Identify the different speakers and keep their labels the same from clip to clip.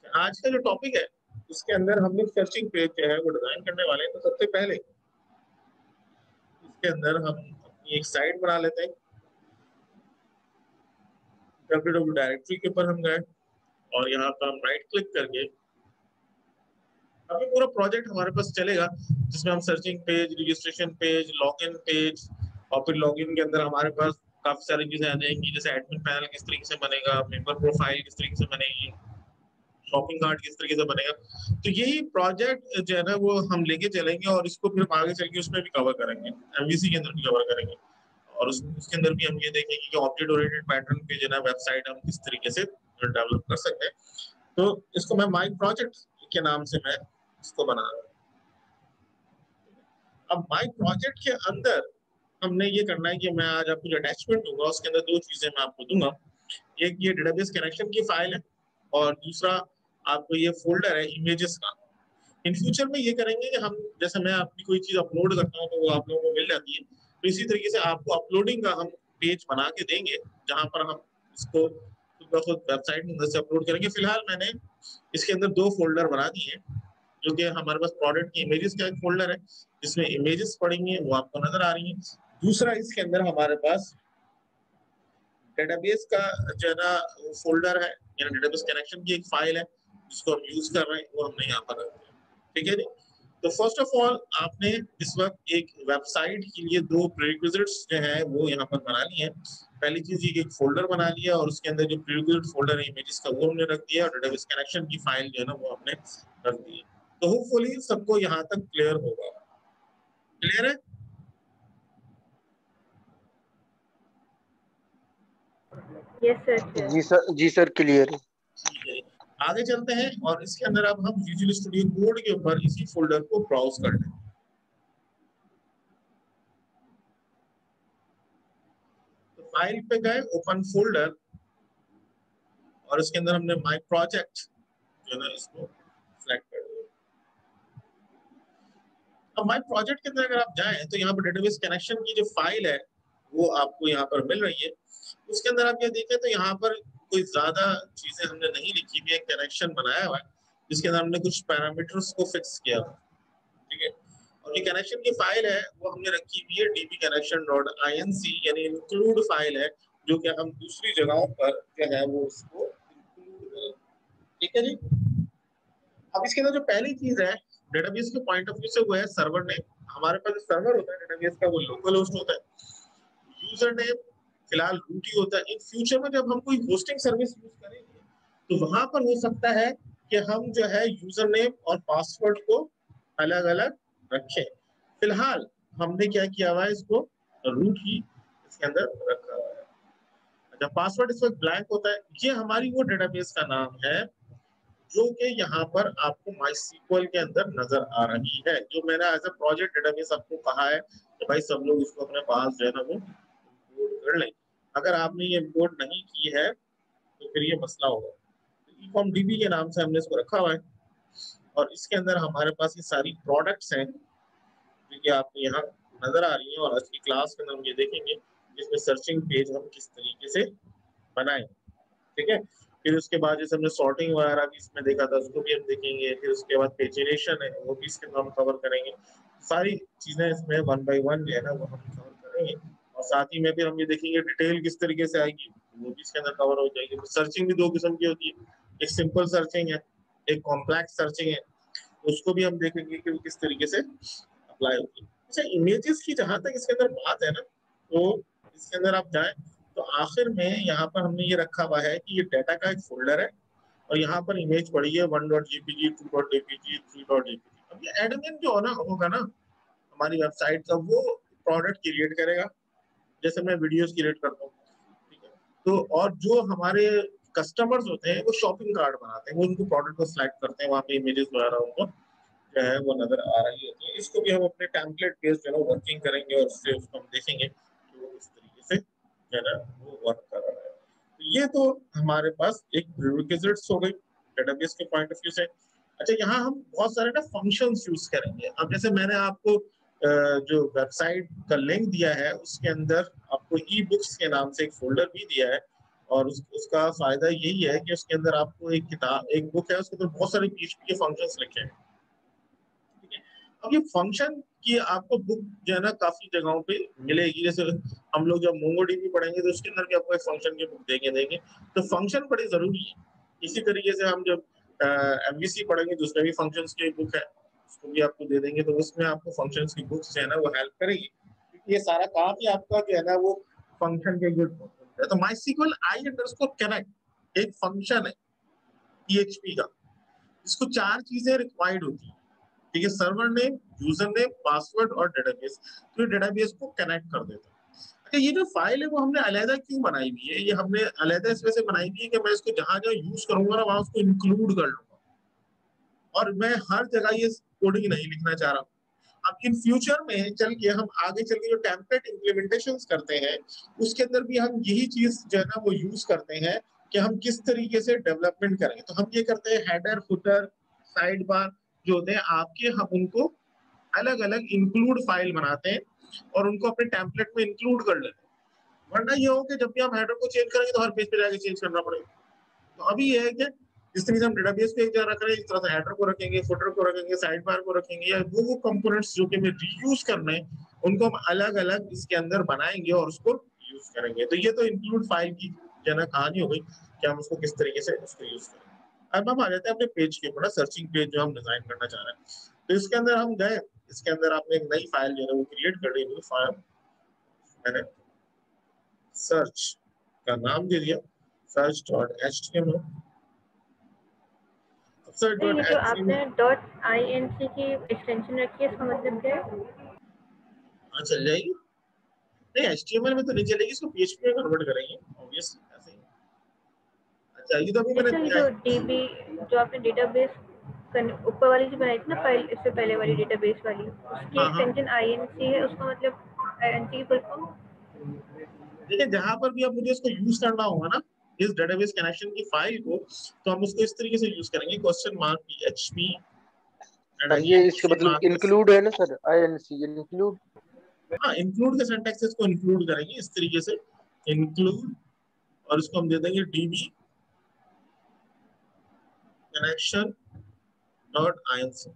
Speaker 1: आज का जो टॉपिक है उसके अंदर हम लोग सर्चिंग पेज जो है वो डिजाइन करने वाले हैं। तो सबसे पहले इसके अंदर हम अपनी एक साइट बना लेते हैं। www डायरेक्टरी के ऊपर हम गए और यहाँ पर हम राइट क्लिक करके अभी पूरा प्रोजेक्ट हमारे पास चलेगा, जिसमें हम searching page, registration page, login page, और फिर लॉगिन के अंदर हमारे पास काफी सारी चीजें आ जाएंगी, जैसे एडमिन पैनल किस तरीके से बनेगा, मेंबर प्रोफाइल किस तरीके से बनेगी, शॉपिंग कार्ट किस तरीके से बनेगा। तो यही प्रोजेक्ट जो है ना वो हम लेके चलेंगे और इसको फिर आगे चल के उसमें भी कवर करेंगे, एमवीसी के अंदर भी कवर करेंगे। और उसके अंदर भी हम ये देखेंगे कि ऑब्जेक्ट ओरिएंटेड पैटर्न पे जो है ना वेबसाइट हम किस तरीके से डेवलप कर सकते हैं। तो इसको मैं माई प्रोजेक्ट के नाम से मैं इसको बना रहा हूँ। अब माई प्रोजेक्ट के अंदर हमने ये करना है कि मैं आज आपको जो अटैचमेंट दूंगा उसके अंदर दो चीजें मैं आपको दूंगा। एक ये डेटाबेस कनेक्शन की फाइल है और दूसरा आपको ये फोल्डर है इमेजेस का। इन फ्यूचर में ये करेंगे कि हम जैसे मैं अपनी कोई चीज अपलोड करता हूँ तो वो आप लोगों को मिल जाती है, तो इसी तरीके से आपको अपलोडिंग का हम पेज बना के देंगे जहां पर हम इसको खुद ब खुद वेबसाइट में अंदर से अपलोड करेंगे। फिलहाल मैंने इसके अंदर दो फोल्डर बना दिए हैं, जो कि हमारे पास प्रोडक्ट की इमेजेस का एक फोल्डर है जिसमें इमेजेस पड़ी हैं वो आपको नजर आ रही हैं। दूसरा इसके अंदर हमारे पास डेटाबेस का जो है ना फोल्डर है, यानी डेटाबेस कनेक्शन की एक फाइल है जिसको हम यूज कर रहे हैं, वो हमने यहाँ पर रखा है। ठीक है जी। तो फर्स्ट ऑफ ऑल आपने इस वक्त एक वेबसाइट के लिए दो प्रीरिक्विजिट्स जो है वो यहाँ पर बना लिए हैं। पहली चीज ये एक फोल्डर बना लिया और उसके अंदर जो प्रीरिक्विजिट फोल्डर है इमेजेस का वो हमने रख दिया और डेटाबेस कनेक्शन की फाइल जो है ना वो हमने रख दी है। तो होपफुली सबको यहाँ तक क्लियर होगा। क्लियर है?
Speaker 2: Yes sir.
Speaker 3: जी सर क्लियर है।
Speaker 1: ठीक है, आगे चलते हैं और इसके अंदर अब हम विजुअल स्टूडियो कोड के ऊपर इसी फोल्डर को ब्राउज कर लें। तो फाइल पे गए, ओपन फोल्डर, और इसके अंदर हमने माय प्रोजेक्ट जो है ना इसको सिलेक्ट कर दिया। अब माय प्रोजेक्ट के अंदर अगर आप जाएं तो यहाँ पर डेटाबेस कनेक्शन की जो फाइल है वो आपको यहाँ पर मिल रही है। उसके अंदर आप ये देखें तो यहाँ पर कोई ज्यादा चीजें हमने नहीं लिखी हुई है, कनेक्शन बनाया हुआ है जिसके अंदर हमने कुछ पैरामीटर्स को फिक्स किया हुआ है। ठीक है, और ये कनेक्शन की फाइल है वो हमने रखी हुई है dbconnection.inc, यानी इंक्लूड फाइल है जो कि हम दूसरी जगहों पर जो है वो उसको इंक्लूड करें। ठीक है जी। अब इसके अंदर जो पहली चीज है डेटाबेस के पॉइंट ऑफ व्यू से वो है सर्वर नेम। हमारे पास जो सर्वर होता है डेटाबेस का वो लोकल होस्ट होता है। यूजर नेम फिलहाल रूट ही होता है। इन फ्यूचर में जब हम कोई होस्टिंग सर्विस यूज करेंगे तो वहां पर हो सकता है कि हम जो है यूजर नेम और पासवर्ड को अलग अलग रखें। फिलहाल हमने क्या किया हुआ है, इसको रूट ही इसके अंदर रखा हुआ है। अच्छा, पासवर्ड इस वक्त ब्लैंक होता है। ये हमारी वो डेटाबेस का नाम है जो कि यहाँ पर आपको MySQL के अंदर नजर आ रही है, जो मैंने एज ए प्रोजेक्ट डेटाबेस आपको कहा है कि भाई सब लोग इसको अपने पास जो है ना वो इंपोर्ट कर लें। अगर आपने ये इंपोर्ट नहीं की है तो फिर ये मसला होगा। ecom db के नाम से हमने इसको रखा हुआ है और इसके अंदर हमारे पास ये सारी प्रोडक्ट्स हैं जो कि आपको यहाँ नजर आ रही है। और आज की क्लास के अंदर हम ये देखेंगे जिसमें सर्चिंग पेज हम किस तरीके से बनाएं। ठीक है, फिर उसके बाद जैसे हमने सॉर्टिंग वगैरह भी इसमें देखा था उसको भी हम देखेंगे। फिर उसके बाद पेजिनेशन है वो भी इसके अंदर हम कवर करेंगे। सारी चीजें इसमें वन बाय वन जो है ना वो हम कवर करेंगे। और साथ ही में फिर हम ये देखेंगे डिटेल किस तरीके से आएगी वो भी इसके अंदर कवर हो जाएगी। तो सर्चिंग भी दो किस्म की होती है, एक सिंपल सर्चिंग है, एक कॉम्प्लेक्स सर्चिंग है। उसको भी हम देखेंगे कि वो किस तरीके से अप्लाई होती है। अच्छा, इमेजेस की जहां तक इसके अंदर बात है ना, तो इसके अंदर आप जाएं तो आखिर में यहाँ पर हमने ये रखा हुआ है कि ये डाटा का एक फोल्डर है और यहाँ पर इमेज पड़ी है 1.jpg 2.jpg 3.jpg। अब ये एडमिन जो होना होगा ना हमारी वेबसाइट का, वो प्रोडक्ट क्रिएट करेगा जैसे मैं वीडियोस क्रिएट करता हूँ। ठीक है, तो और जो हमारे कस्टमर्स होते हैं वो शॉपिंग कार्ड बनाते हैं, वो उनको प्रोडक्ट को सिलेक्ट करते हैं, वहाँ पे इमेजेस वगैरह उनको जो है वो नजर आ रही होती है। इसको भी हम अपने टेम्पलेट बेस्ड जो है वर्किंग करेंगे और उससे उसको हम देखेंगे कि वो किस तरीके से जो है ना वो वर्क कर रहा है। तो ये तो हमारे पास एक प्रीरिक्विजिट्स हो गई डेटाबेस के पॉइंट ऑफ व्यू से। अच्छा, यहाँ हम बहुत सारे ना फंक्शंस यूज करेंगे। अब जैसे मैंने आपको जो वेबसाइट का लिंक दिया है उसके अंदर आपको ई बुक्स के नाम से एक फोल्डर भी दिया है और उसका फायदा यही है कि उसके अंदर आपको एक बुक है, उसके अंदर बहुत सारे PHP के फंक्शंस लिखे हैं। ठीक है, अब ये फंक्शन की आपको बुक जो है ना काफी जगहों पे मिलेगी। जैसे हम लोग जब मोंगोडीबी पढ़ेंगे तो उसके अंदर भी आपको एक फंक्शन की बुक देंगे। तो फंक्शन बड़े जरूरी है। इसी तरीके से हम जब MVC पढ़ेंगे तो उसमें भी फंक्शंस की बुक है, उसको भी आपको दे देंगे। तो उसमें आपको फंक्शंस की बुक्स जो है ना वो हेल्प करेगी, क्योंकि ये सारा काम ही आपका जो है ना वो फंक्शन के यूज है। तो MySQL i_connect एक फंक्शन है PHP का, इसको 4 चीजें रिक्वायर्ड होती है। ठीक है, server name, user name, password और डेटाबेस। तो डेटाबेस को कनेक्ट कर देता है। अच्छा, ये जो फाइल है वो हमने अलहदा क्यों बनाई हुई है? ये हमने अलहदा इस वजह से बनाई हुई है कि मैं इसको जहां जहां यूज करूंगा ना वहां उसको इंक्लूड कर लूंगा, और मैं हर जगह ये कोडिंग नहीं लिखना चाह रहा हूँ। अब इन फ्यूचर में चल के हम आगे चल के जो टेम्पलेट इम्प्लीमेंटेशन करते हैं उसके अंदर भी हम यही चीज जो है ना वो यूज करते हैं कि हम किस तरीके से डेवलपमेंट करेंगे। तो हम ये करते हैं, हेडर, फुटर, साइड बार जो होते हैं आपके, हम उनको अलग अलग इंक्लूड फाइल बनाते हैं और उनको अपने टेम्पलेट में इंक्लूड कर लेते हैं। वरना ये हो कि जब भी हम हेडर को चेंज करेंगे तो हर पेज पे जाके चेंज करना पड़ेगा। तो अभी ये है कि जिस तरीके से हम डेटाबेस पे एक जगह रख रहे हैं, इस तरह से हेडर को रखेंगे, फुटर को रखेंगे, साइड बार को रखेंगे, या वो कंपोनेंट्स जो कि हमें रीयूज करने हैं उनको हम अलग अलग इसके अंदर बनाएंगे और उसको यूज करेंगे। तो ये तो इंक्लूड फाइल की जो है कहानी हो गई कि हम उसको किस तरीके से उसको यूज करेंगे। अब हम आ जाते हैं अपने पेज के ऊपर, सर्चिंग पेज जो हम डिजाइन करना चाह रहे हैं। तो इसके अंदर हम गए, इसके अंदर आपने एक नई फाइल जो है वो क्रिएट कर ली। न्यू फाइल मैंने सर्च का नाम दे दिया, search.html।
Speaker 2: तो ये जो आपने
Speaker 1: search.html
Speaker 2: .inc की एक्सटेंशन रखी है इसका मतलब क्या है?
Speaker 1: हाँ चल जाएगी। नहीं, HTML में तो नहीं चलेगी, इसको PHP में कन्वर्ट करेंगे ऑब्वियसली ऐसे ही। अच्छा, ये तो अभी
Speaker 2: अच्छा, ये जो
Speaker 1: मैंने
Speaker 2: DB जो आपने डेटाबेस ऊपर वाली जो बनाई थी ना फाइल, इससे पहले वाली डेटाबेस वाली, उसकी
Speaker 1: हाँ हाँ,
Speaker 2: एक्सटेंशन INC है, उसका मतलब INC की फुल फॉर्म?
Speaker 1: देखिए जहां पर भी अब मुझे इसको यूज करना होगा ना इस डेटाबेस कनेक्शन की फाइल को, तो हम उसको इस तरीके से यूज करेंगे, ?PHP एंड
Speaker 3: ये
Speaker 1: अगेन
Speaker 3: इसके मतलब इंक्लूड है ना सर, INC इंक्लूड।
Speaker 1: हाँ, इंक्लूड के सिंटैक्स इसको इंक्लूड करेंगे इस तरीके से, इंक्लूड, और इसको हम दे देंगे DB कनेक्शन डॉट INC।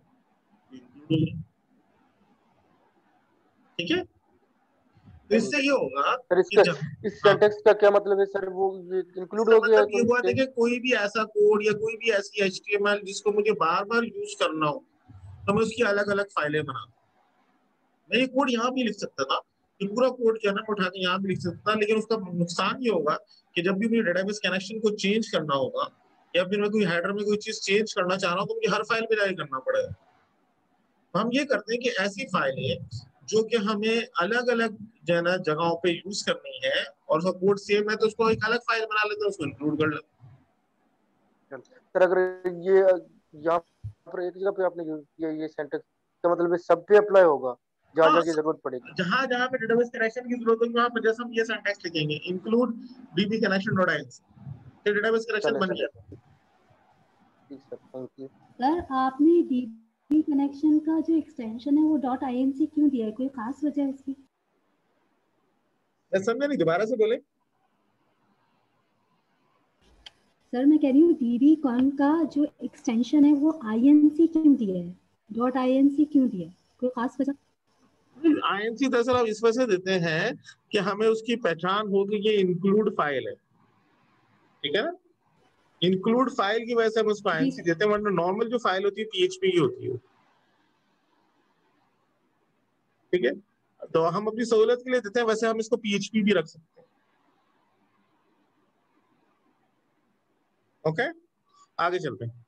Speaker 1: ठीक है, तो इससे ये होगा
Speaker 3: सर
Speaker 1: कि
Speaker 3: इसका,
Speaker 1: जब
Speaker 3: इस
Speaker 1: हाँ,
Speaker 3: सेंटेक्स का क्या मतलब है सर? वो इंक्लूड
Speaker 1: इसका
Speaker 3: हो गया
Speaker 1: मतलब ये
Speaker 3: तो
Speaker 1: हुआ,
Speaker 3: चेंज।
Speaker 1: देखिए कोई भी ऐसा कोड या कोई भी ऐसी HTML जिसको मुझे बार बार यूज करना हो तो मैं उसकी अलग अलग फाइलें बना, मैं ये कोड यहाँ भी लिख सकता था, ये पूरा कोड जो है ना मैं उठा के यहाँ भी लिख सकता था, लेकिन उसका नुकसान ये होगा कि जब भी मुझे डेटाबेस कनेक्शन को चेंज करना होगा या फिर मैं कोई हेडर में कोई चीज चेंज करना चाह रहा हूँ तो मुझे हर फाइल में जाके करना पड़ेगा। तो हम ये करते हैं कि ऐसी फाइलें जो कि हमें अलग अलग जो है ना जगहों पे यूज करनी है और उसका कोड सेम है तो उसको एक अलग फाइल बना लेते हैं, उसको इंक्लूड कर लेते
Speaker 3: सर अगर ये यहाँ पर एक जगह पे आपने यूज किया ये सेंटेंस, तो मतलब ये सब पे अप्लाई होगा
Speaker 1: हैं।
Speaker 3: जहाँ
Speaker 1: हाँ,
Speaker 3: जहाँ की जरूरत पड़ेगी।
Speaker 1: जहां जहां पे डेटाबेस कनेक्शन की जरूरत होगी वहां पर जैसे हम ये सिंटैक्स लिखेंगे, include DB connection dot INC, तो डेटाबेस कनेक्शन
Speaker 3: चले
Speaker 1: बन
Speaker 3: चले,
Speaker 1: गया।
Speaker 3: ठीक सर, थैंक यू।
Speaker 4: सर आपने डीबी कनेक्शन का जो एक्सटेंशन है वो .inc क्यों दिया है? कोई खास वजह है इसकी?
Speaker 1: मैं समझा नहीं, दोबारा से बोले।
Speaker 4: सर मैं कह रही हूँ डीबी कॉन का जो एक्सटेंशन है वो INC क्यों दिया है, .inc क्यों दिया है? कोई खास वजह?
Speaker 1: INC दरअसल आप इस वजह से देते हैं कि हमें उसकी पहचान हो कि ये इंक्लूड फाइल है। ठीक है ना, इंक्लूड फाइल की वजह से हम उसको
Speaker 4: जी
Speaker 1: INC देते हैं, वरना नॉर्मल जो फाइल होती है PHP की होती है। ठीक है, तो हम अपनी सहूलत के लिए देते हैं, वैसे हम इसको PHP भी रख सकते हैं। ओके, आगे चलते हैं।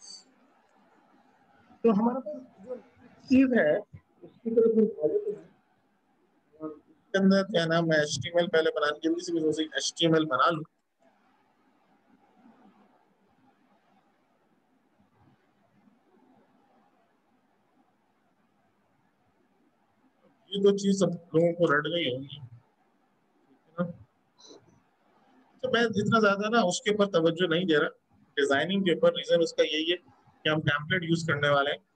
Speaker 1: तो हमारे पास जो चीज है उसकी तरफ हम आगे बढ़ते हैं। और इसके अंदर क्या नाम है, HTML पहले बनाने जल्दी से मैं सोची HTML बना लूं। ये तो चीज सब लोगों को रट गई होगी, है ना? तो मैं इतना ज्यादा ना उसके ऊपर तवज्जो नहीं दे रहा डिजाइनिंग के ऊपर। रीजन उसका यही है कि हम टेम्पलेट यूज करने वाले हैं।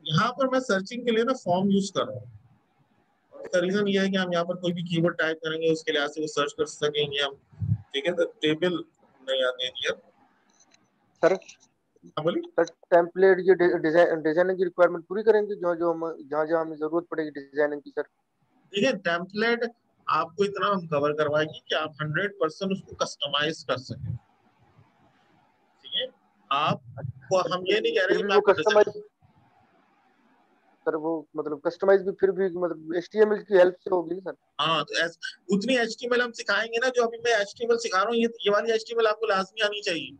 Speaker 1: यहाँ पर मैं सर्चिंग के लिए ना फॉर्म यूज कर रहा हूँ, और इसका रीजन ये है कि हम यहाँ पर कोई भी कीवर्ड टाइप करेंगे उसके लिए से वो सर्च कर सकेंगे हम। ठीक है, तो टेबल हमने यहाँ दे दिया।
Speaker 3: सर
Speaker 1: हाँ बोलिए।
Speaker 3: सर टेम्पलेट ये डिजाइनिंग की रिक्वायरमेंट पूरी करेंगे जो जो हम जहाँ जहाँ हमें जरूरत पड़ेगी डिजाइनिंग की सर?
Speaker 1: देखिए टेम्पलेट आपको इतना हम कवर करवाएंगे कि आप 100% उसको कस्टमाइज कर सकें। ठीक है, आपको हम ये नहीं कह रहे
Speaker 3: फिर
Speaker 1: कि
Speaker 3: भी
Speaker 1: मैं
Speaker 3: वो
Speaker 1: आपको डिजाइन,
Speaker 3: कस्टमाइज सर, वो मतलब कस्टमाइज भी फिर भी मतलब HTML की हेल्प से होगी ना सर?
Speaker 1: हाँ तो उतनी HTML हम सिखाएंगे ना, जो अभी मैं HTML सिखा रहा हूँ, ये वाली HTML आपको लाजमी आनी चाहिए।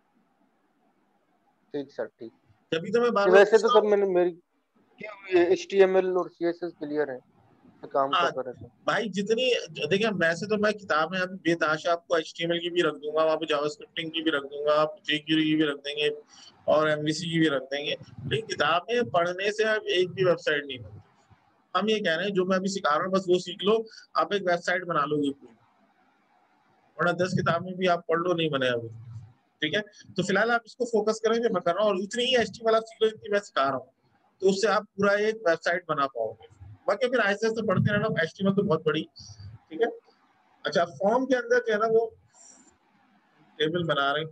Speaker 3: ठीक सर, ठीक।
Speaker 1: तभी तो मैं बार
Speaker 3: ये
Speaker 1: बार
Speaker 3: वैसे
Speaker 1: पूछ
Speaker 3: तो
Speaker 1: रहा
Speaker 3: सर
Speaker 1: हूँ।
Speaker 3: मैंने मेरी की हुई है, HTML और CSS क्लियर है, मैं काम
Speaker 1: हाँ
Speaker 3: करता रहता हूँ।
Speaker 1: भाई, जितनी देखिए वैसे तो मैं किताबें अभी बेताशा आपको HTML की भी रख दूंगा, वहाँ पे जावास्क्रिप्टिंग की भी रख दूंगा, आप jQuery की भी रख देंगे और MVC की भी रख देंगे, लेकिन किताबें पढ़ने से अब एक भी वेबसाइट नहीं बनती। हम ये कह रहे हैं जो मैं अभी सिखा रहा हूँ बस वो सीख लो, आप एक वेबसाइट बना लोगे पूरी, वरना 10 किताबें भी आप पढ़ लो नहीं बने अभी। ठीक है, तो फिलहाल आप इसको फोकस करें जो मैं कर रहा हूँ, और उतनी ही HTML आप सीख लो जितनी मैं सिखा रहा हूँ, तो उससे आप पूरा एक वेबसाइट बना पाओगे। बाकी फिर ऐसे ऐसे पढ़ते रहना, HTML तो बहुत बड़ी। ठीक है, अच्छा फॉर्म के अंदर जो है ना वो टेबल बना रहे हैं।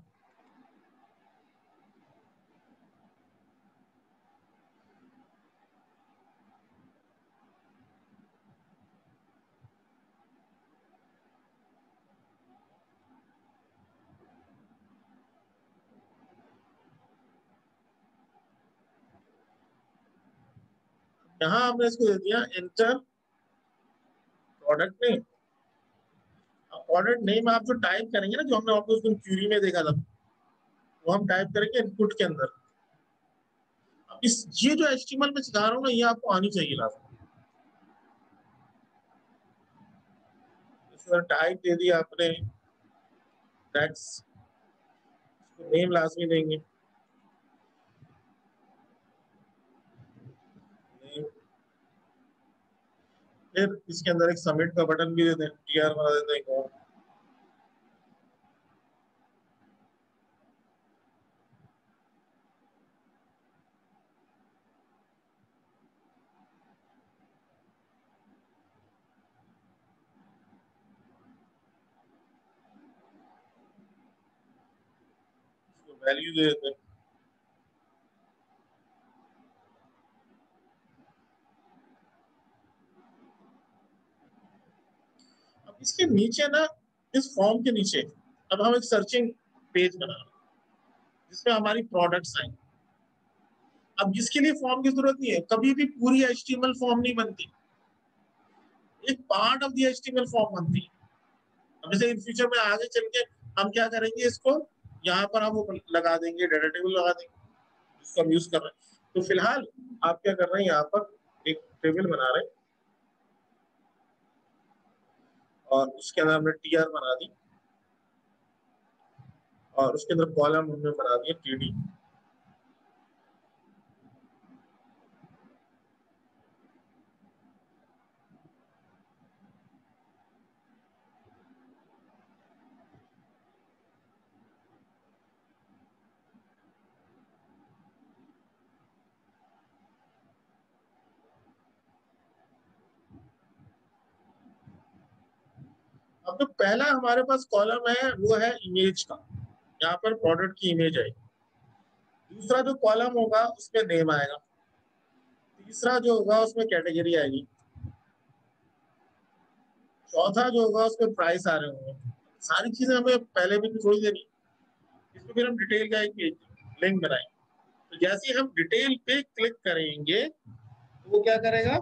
Speaker 1: यहाँ हमने इसको दे दिया enter product name. Product name आप जो टाइप करेंगे ना, जो हमने आपको उस दिन क्यूरी में देखा था, वो हम टाइप करेंगे इनपुट के अंदर। अब इस ये जो HTML में सिखा रहा हूँ ना, ये आपको आनी चाहिए लाजमी। टाइप दे दिया आपने, टेक्स्ट नेम लाजमी देंगे, फिर इसके अंदर एक सबमिट का बटन भी दे दें, TR बना देते हैं और वैल्यू दे देते हैं। अब इसके नीचे ना, इस फॉर्म के नीचे अब हम एक सर्चिंग पेज बना रहे हैं जिसमें हमारी प्रोडक्ट्स आएंगे। अब इसके लिए फॉर्म की जरूरत नहीं है, कभी भी पूरी HTML फॉर्म नहीं बनती, एक part of the HTML form बनती है। अब जैसे इन फ्यूचर में आगे चल के हम क्या करेंगे, इसको यहाँ पर हम वो लगा देंगे, डाटा टेबल लगा देंगे जिसको हम यूज कर रहे हैं। तो फिलहाल आप क्या कर रहे हैं, यहाँ पर एक टेबल बना रहे हैं और उसके अंदर हमने TR बना दी और उसके अंदर कॉलम हमने बना दिया TD। अब तो पहला हमारे पास कॉलम है वो है इमेज का, यहाँ पर प्रोडक्ट की इमेज आएगी। दूसरा जो कॉलम होगा उसमें नेम आएगा। तीसरा जो होगा उसमें कैटेगरी आएगी। चौथा जो होगा उसमें प्राइस आ रहे होंगे। सारी चीजें हमें पहले भी थोड़ी देनी, इसमें फिर हम डिटेल का एक लिंक बनाएंगे। तो जैसे ही हम डिटेल पे क्लिक करेंगे तो वो क्या करेगा,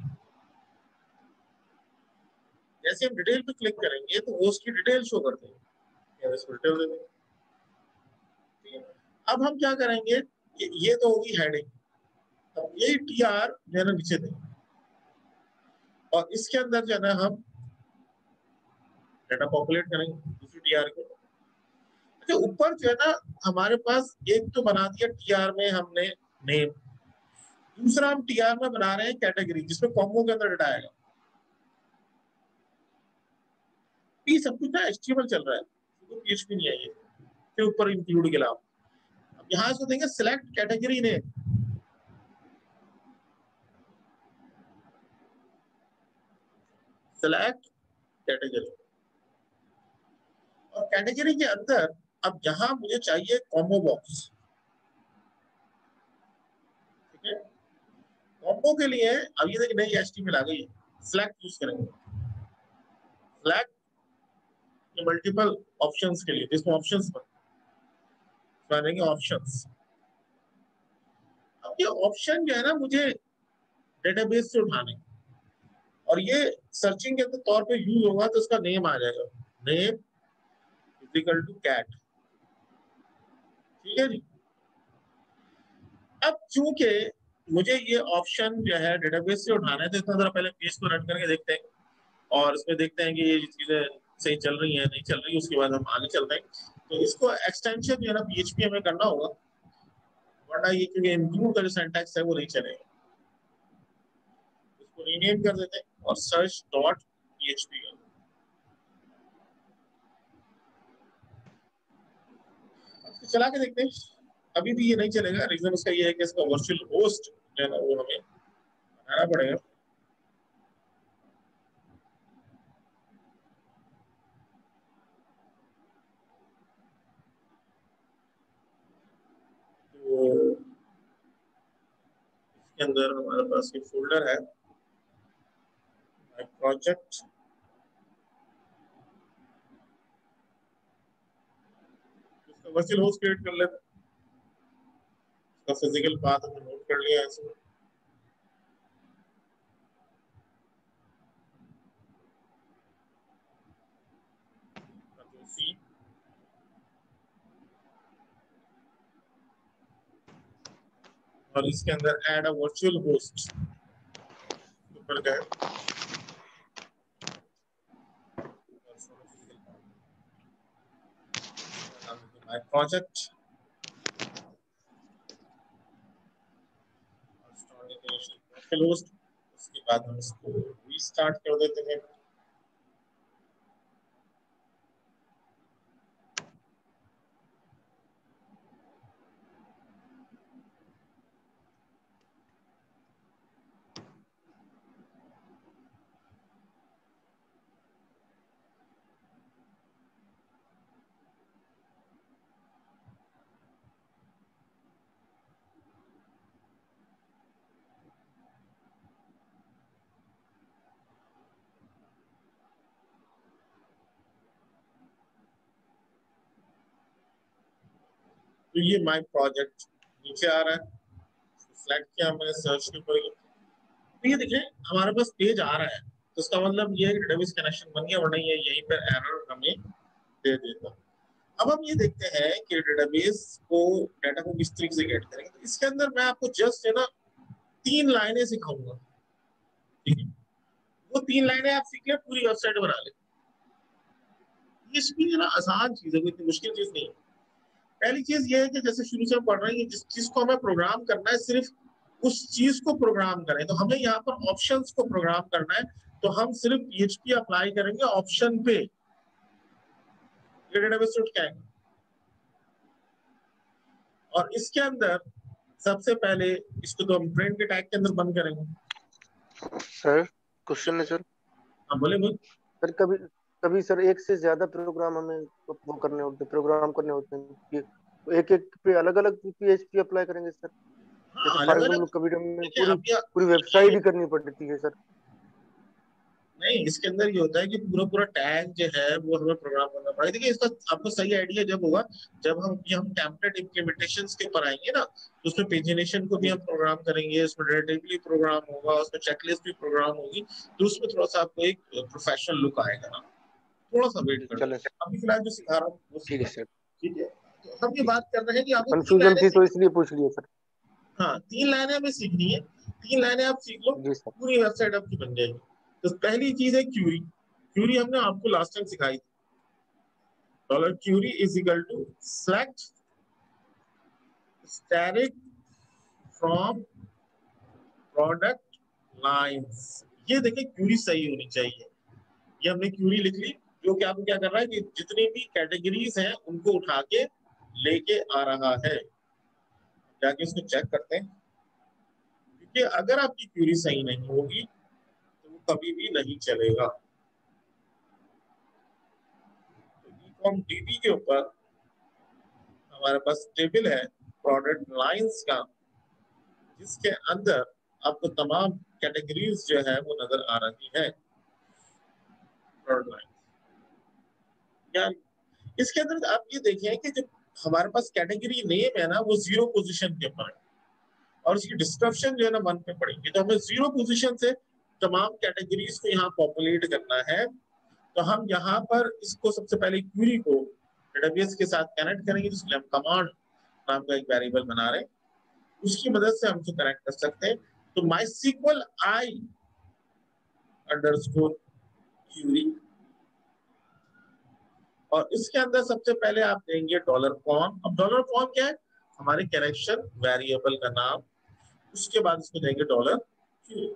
Speaker 1: जैसे हम डिटेल पे क्लिक करेंगे तो वो उसकी डिटेल शो कर देंगे, इसको डिटेल दे देंगे। ठीक है, अब हम क्या करेंगे, ये तो होगी हेडिंग। अब ये TR जो है ना नीचे देंगे और इसके अंदर जो है ना हम डाटा पॉपुलेट करेंगे दूसरी TR को। अच्छा ऊपर जो है ना हमारे पास एक तो बना दिया TR में हमने नेम, दूसरा हम TR में बना रहे हैं कैटेगरी जिसमें कॉम्बो के अंदर डाटा आएगा। ये सब कुछ ना HTML चल रहा है, तो PHP नहीं है ये, फिर ऊपर इंक्लूड के अलावा। अब यहाँ इसको देंगे select category name. Select category, और कैटेगरी के अंदर अब यहाँ मुझे चाहिए कॉम्बो बॉक्स, ठीक है। कॉम्बो के लिए अब ये देखिए नई HTML आ गई है, सिलेक्ट यूज करेंगे, सिलेक्ट मल्टीपल ऑप्शंस के लिए, जिसमें ऑप्शंस बनेंगे ऑप्शंस। अब ये ऑप्शन जो है ना मुझे डेटाबेस से उठाने, और ये सर्चिंग के तौर पे यूज होगा तो उसका नेम आ जाएगा, नेम इक्वल टू कैट, ठीक है जी। अब चूंकि मुझे ये ऑप्शन जो है डेटाबेस से उठाना है, तो इतना जरा पहले पेज को रन करके देखते हैं, और इसमें देखते हैं कि ये चीजें सही चल रही है नहीं चल रही, उसके बाद हम आगे चलते हैं। तो इसको एक्सटेंशन जो है ना PHP हमें करना होगा, वरना ये क्योंकि इंक्लूड का जो सिंटैक्स है वो नहीं चलेगा। इसको रीनेम कर देते हैं और सर्च डॉट PHP कर, चला के देखते हैं। अभी भी ये नहीं चलेगा, रीजन उसका ये है कि इसका वर्चुअल होस्ट जो है ना वो हमें बनाना पड़ेगा। तो इसके अंदर हमारे पास एक फोल्डर है प्रोजेक्ट, इसका वर्चुअल होस्ट क्रिएट कर लेते हैं, इसका फिजिकल पाथ हमने नोट कर लिया है इसमें। सी और इसके अंदर ऐड अ वर्चुअल होस्ट ऊपर गए, माय प्रोजेक्ट, वर्चुअल होस्ट, उसके बाद हम इसको रीस्टार्ट कर देते हैं। तो ये माय प्रोजेक्ट नीचे आ रहा है, सिलेक्ट किया मैंने सर्च के ऊपर, तो ये देखिए हमारे पास पेज आ रहा है, तो इसका मतलब ये डेटाबेस कनेक्शन बन गया, वरना ये यहीं पर एरर हमें दे देता। अब हम ये देखते हैं कि डेटाबेस को डाटा को किस तरीके से गेट करेंगे। तो इसके अंदर मैं आपको जस्ट है ना 3 लाइनें सिखाऊंगा, ठीक है। वो 3 लाइनें आप सीख ले, पूरी वेबसाइट बना ले। इसमें ना आसान चीज है, कोई इतनी मुश्किल चीज नहीं है। पहली चीज ये है कि जैसे शुरू से हम पढ़ रहे हैं, जिस चीज को हमें प्रोग्राम करना है सिर्फ उस चीज को प्रोग्राम करें, तो हमें यहाँ पर ऑप्शंस को प्रोग्राम करना है, तो हम सिर्फ PHP अप्लाई करेंगे ऑप्शन पे, डेटाबेस उठ के आएगा। और इसके अंदर सबसे पहले इसको तो हम प्रिंट के टैग के अंदर बंद करेंगे।
Speaker 3: सर क्वेश्चन है सर।
Speaker 1: हाँ बोले बोल।
Speaker 3: सर कभी कभी सर एक से ज्यादा प्रोग्राम हमें वो करने होते हैं, प्रोग्राम करने होते हैं कि तो एक एक पे अलग अलग PHP अप्लाई करेंगे सर। जैसे
Speaker 1: हाँ
Speaker 3: फॉर
Speaker 1: अलग
Speaker 3: एग्जाम्पल
Speaker 1: अलग,
Speaker 3: कभी हमें
Speaker 1: देखिए
Speaker 3: पूरी
Speaker 1: अब ये
Speaker 3: पूरी वेबसाइट ही करनी पड़ती है सर।
Speaker 1: नहीं, इसके अंदर ये होता है कि पूरा पूरा टैग जो है वो हमें प्रोग्राम करना पड़ेगा। देखिए इसका आपको सही आइडिया जब होगा जब हम टेम्पलेट इम्प्लीमेंटेशंस के ऊपर आएंगे ना, तो उसमें पेजिनेशन को भी हम प्रोग्राम करेंगे, उसमें डायरेक्टली प्रोग्राम होगा, उसमें चेकलिस्ट भी प्रोग्राम होगी, तो उसमें थोड़ा सा आपको एक प्रोफेशनल लुक आएगा ना। थोड़ा सा वेट कर
Speaker 3: चले
Speaker 1: लो, अभी फिलहाल जो सिखा रहा हूँ वो
Speaker 3: ठीक है
Speaker 1: सीखो,
Speaker 3: सर।
Speaker 1: ठीक है। तो हम ये बात कर रहे हैं कि आपको 3
Speaker 3: कंफ्यूजन
Speaker 1: लाइनें
Speaker 3: थी तो
Speaker 1: सीखनी।
Speaker 3: इसलिए पूछ लिया सर।
Speaker 1: हाँ 3 लाइनें हमें सीखनी है, 3 लाइनें आप सीख लो,
Speaker 3: जी सर।
Speaker 1: पूरी वेबसाइट आपकी बन जाएगी। तो पहली चीज है क्यूरी। क्यूरी हमने आपको लास्ट टाइम सिखाई थी। Dollar query is equal to select static from product lines. ये देखिए क्यूरी सही होनी चाहिए, ये हमने क्यूरी लिख ली, जो कि आपको क्या कर रहा है कि जितनी भी कैटेगरीज हैं उनको उठा के लेके आ रहा है। जाके इसको चेक करते हैं, क्योंकि अगर आपकी क्यूरी सही नहीं होगी तो वो कभी भी नहीं चलेगा। फॉर्म डीबी के ऊपर हमारे पास टेबल है प्रोडक्ट लाइंस का, जिसके अंदर आपको तमाम कैटेगरीज जो है वो नजर आ रही है प्रोडक्ट लाइन। या इसके अंदर आप ये देखें कि जो हमारे पास कैटेगरी नेम है ना वो 0 पोजीशन के ऊपर है और उसकी डिस्क्रिप्शन जो है ना 1 पे पड़ेगी। तो हमें 0 पोजीशन से तमाम कैटेगरीज को यहाँ पॉपुलेट करना है। तो हम यहाँ पर इसको सबसे पहले क्वेरी को डेटाबेस के साथ कनेक्ट करेंगे, जिसमें हम कमांड नाम का एक वेरिएबल बना रहे हैं, उसकी मदद से हम उसको कनेक्ट कर सकते हैं। तो MySQL I अंडरस्कोर क्वेरी, और इसके अंदर सबसे पहले आप देंगे $कॉन। अब $कॉन क्या है? हमारे कनेक्शन वेरिएबल का नाम। उसके बाद इसको देंगे $क्वेरी।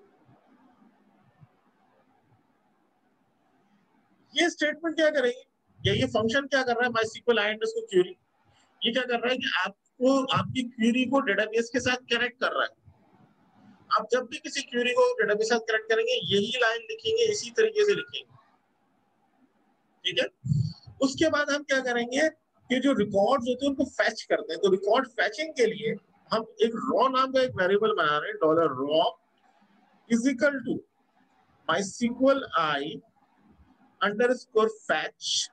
Speaker 1: ये स्टेटमेंट क्या करेगी, या ये फंक्शन क्या कर रहा है MySQL I अंडरस्कोर क्वेरी, ये क्या कर रहा है कि आपको आपकी क्वेरी को डेटाबेस के साथ कनेक्ट कर रहा है। आप जब भी किसी क्वेरी को डेटाबेस के साथ कनेक्ट करेंगे यही लाइन लिखेंगे, इसी तरीके से लिखेंगे, ठीक है। उसके बाद हम क्या करेंगे कि जो रिकॉर्ड्स होते हैं उनको फेच करते हैं। तो रिकॉर्ड फेचिंग के लिए हम एक रॉ नाम का एक वेरिएबल बना रहे हैं, $raw is equal to MySQL I underscore fetch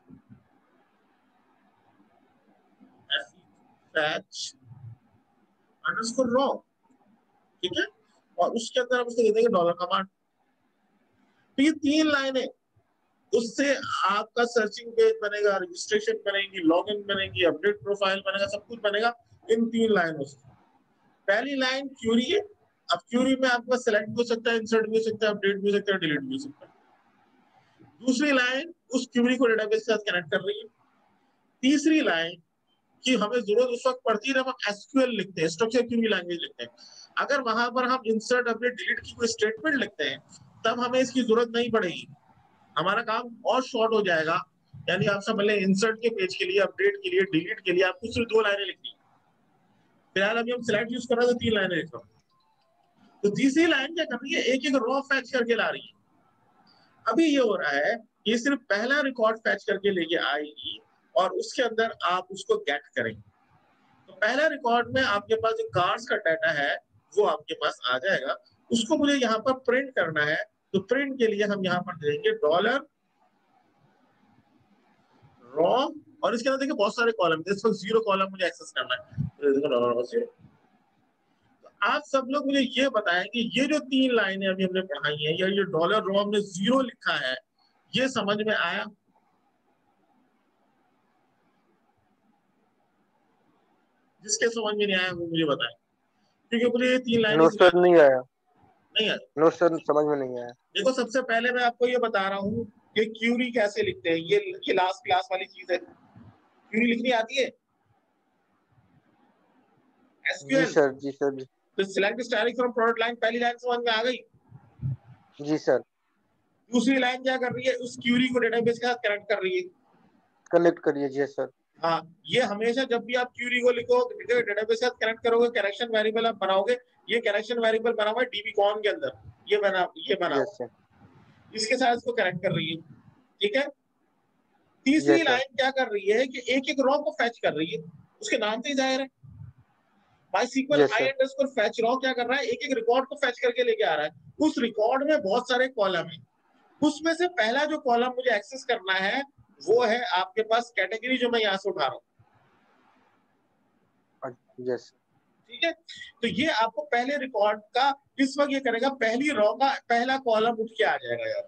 Speaker 1: underscore raw, ठीक है। और उसके अंदर हम उसको दे देंगे $कमांड। तो ये 3 लाइनें, उससे आपका सर्चिंग पेज बनेगा, रजिस्ट्रेशन बनेगी, लॉगिन बनेगी, अपडेट प्रोफाइल बनेगा, सब कुछ बनेगा इन 3 लाइनों से। पहली लाइन क्वेरी है। अब क्वेरी में आपका सेलेक्ट भी हो सकता है, इंसर्ट भी हो सकता है, अपडेट भी हो सकता है, डिलीट भी हो सकता है। दूसरी लाइन उस क्वेरी को डेटाबेस के साथ कनेक्ट कर रही है। तीसरी लाइन कि हमें जरूरत उस वक्त पड़ती है जब हम एसक्यूएल लिखते हैं, स्ट्रक्चर क्वेरी लैंग्वेज लिखते हैं। अगर वहां पर हम इंसर्ट, अपडेट, डिलीट की कोई स्टेटमेंट लिखते हैं तब हमें इसकी जरूरत नहीं पड़ेगी, हमारा काम और शॉर्ट हो जाएगा। यानी आप समझ लें इंसर्ट के पेज के लिए, अपडेट के लिए, डिलीट के लिए आपको सिर्फ 2 लाइनें लिखनी है। फिलहाल अभी हम सिलेक्ट यूज कर रहे हैं तो 3 लाइनें लिख रहा हूं। तो तीसरी लाइन क्या कर रही है, एक एक रॉ फैच करके ला रही है। अभी ये हो रहा है, ये सिर्फ पहला रिकॉर्ड फैच करके लेके आएगी और उसके अंदर आप उसको गेट करेंगे। तो पहला रिकॉर्ड में आपके पास जो कार्ड्स का डाटा है वो आपके पास आ जाएगा, उसको मुझे यहाँ पर प्रिंट करना है। तो प्रिंट के लिए हम यहाँ पर देंगे $रॉ, और इसके अंदर देखिए बहुत सारे कॉलम, इस पर 0 कॉलम मुझे एक्सेस करना है, तो $0। तो आप सब लोग मुझे ये बताएं कि ये जो 3 लाइनें अभी हमने पढ़ाई हैं, या ये $रॉ हमने 0 लिखा है, ये समझ में आया? जिसके समझ में नहीं आया वो मुझे बताएं, क्योंकि मुझे ये 3 लाइनें
Speaker 3: नो सर, नहीं आया।
Speaker 1: नहीं आया।
Speaker 3: नो सर, समझ में नहीं आया।
Speaker 1: देखो सबसे पहले मैं आपको ये बता रहा हूँ कि क्यूरी कैसे लिखते हैं। ये लास्ट क्लास वाली चीज है, क्यूरी लिखनी आती है
Speaker 3: जी
Speaker 1: एसक्यूएल।
Speaker 3: सर, जी सर, जी
Speaker 1: तो select styling from product line, पहली लाइन समझ में आ गई।
Speaker 3: जी सर।
Speaker 1: दूसरी लाइन क्या कर रही है, उस क्यूरी को डेटाबेस के साथ कनेक्ट कर रही है।
Speaker 3: कनेक्ट करिए जी सर।
Speaker 1: हाँ, ये हमेशा जब भी आप क्यूरी को लिखो डेटाबेस के साथ कनेक्ट करोगे, कनेक्शन वेरिएबल आप बनाओगे। ये कनेक्शन वेरिएबल बना हुआ है DB-CON के अंदर, ये बना
Speaker 3: यस सर,
Speaker 1: इसके साथ इसको कनेक्ट कर रही है, ठीक है। तीसरी
Speaker 3: यस सर।
Speaker 1: लाइन क्या कर रही है कि एक एक रॉ को फैच कर रही है, उसके नाम से ही जाहिर है। MySQL
Speaker 3: yes
Speaker 1: I
Speaker 3: sir.
Speaker 1: Underscore fetch raw क्या कर रहा है, एक एक रिकॉर्ड को फैच करके लेके आ रहा है। उस रिकॉर्ड में बहुत सारे कॉलम है, उसमें से पहला जो कॉलम मुझे एक्सेस करना है वो है आपके पास कैटेगरी, जो मैं यहाँ से उठा रहा हूँ,
Speaker 3: यस।
Speaker 1: ठीक है। तो ये आपको पहले रिकॉर्ड का इस वक्त ये करेगा, पहली रॉ का पहला कॉलम उठ के आ जाएगा यार।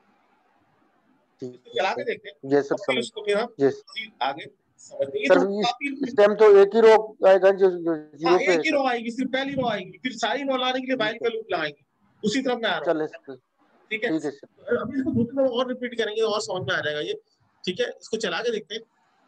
Speaker 1: इसको चला के देखते हैं
Speaker 3: यस सर,
Speaker 1: और फिर
Speaker 3: समझ।
Speaker 1: उसको फिर हम
Speaker 3: यस
Speaker 1: आगे समझते हैं।
Speaker 3: सर,
Speaker 1: तो
Speaker 3: इस
Speaker 1: काफी
Speaker 3: टाइम तो एक ही रो आएगा जो
Speaker 1: हाँ,
Speaker 3: 0 पे
Speaker 1: एक
Speaker 3: है
Speaker 1: ही
Speaker 3: सर।
Speaker 1: रो आएगी, सिर्फ पहली रो आएगी, फिर सारी रो लाने के लिए वाइल का लूप लगाएंगे। उसी तरफ मैं आ रहा
Speaker 3: चले
Speaker 1: हूँ,
Speaker 3: सर,
Speaker 1: ठीक है।
Speaker 3: ठीक है सर।
Speaker 1: तो अभी इसको दूसरी तरफ और रिपीट करेंगे और समझ में आ जाएगा ये, ठीक है। इसको चला के देखते हैं।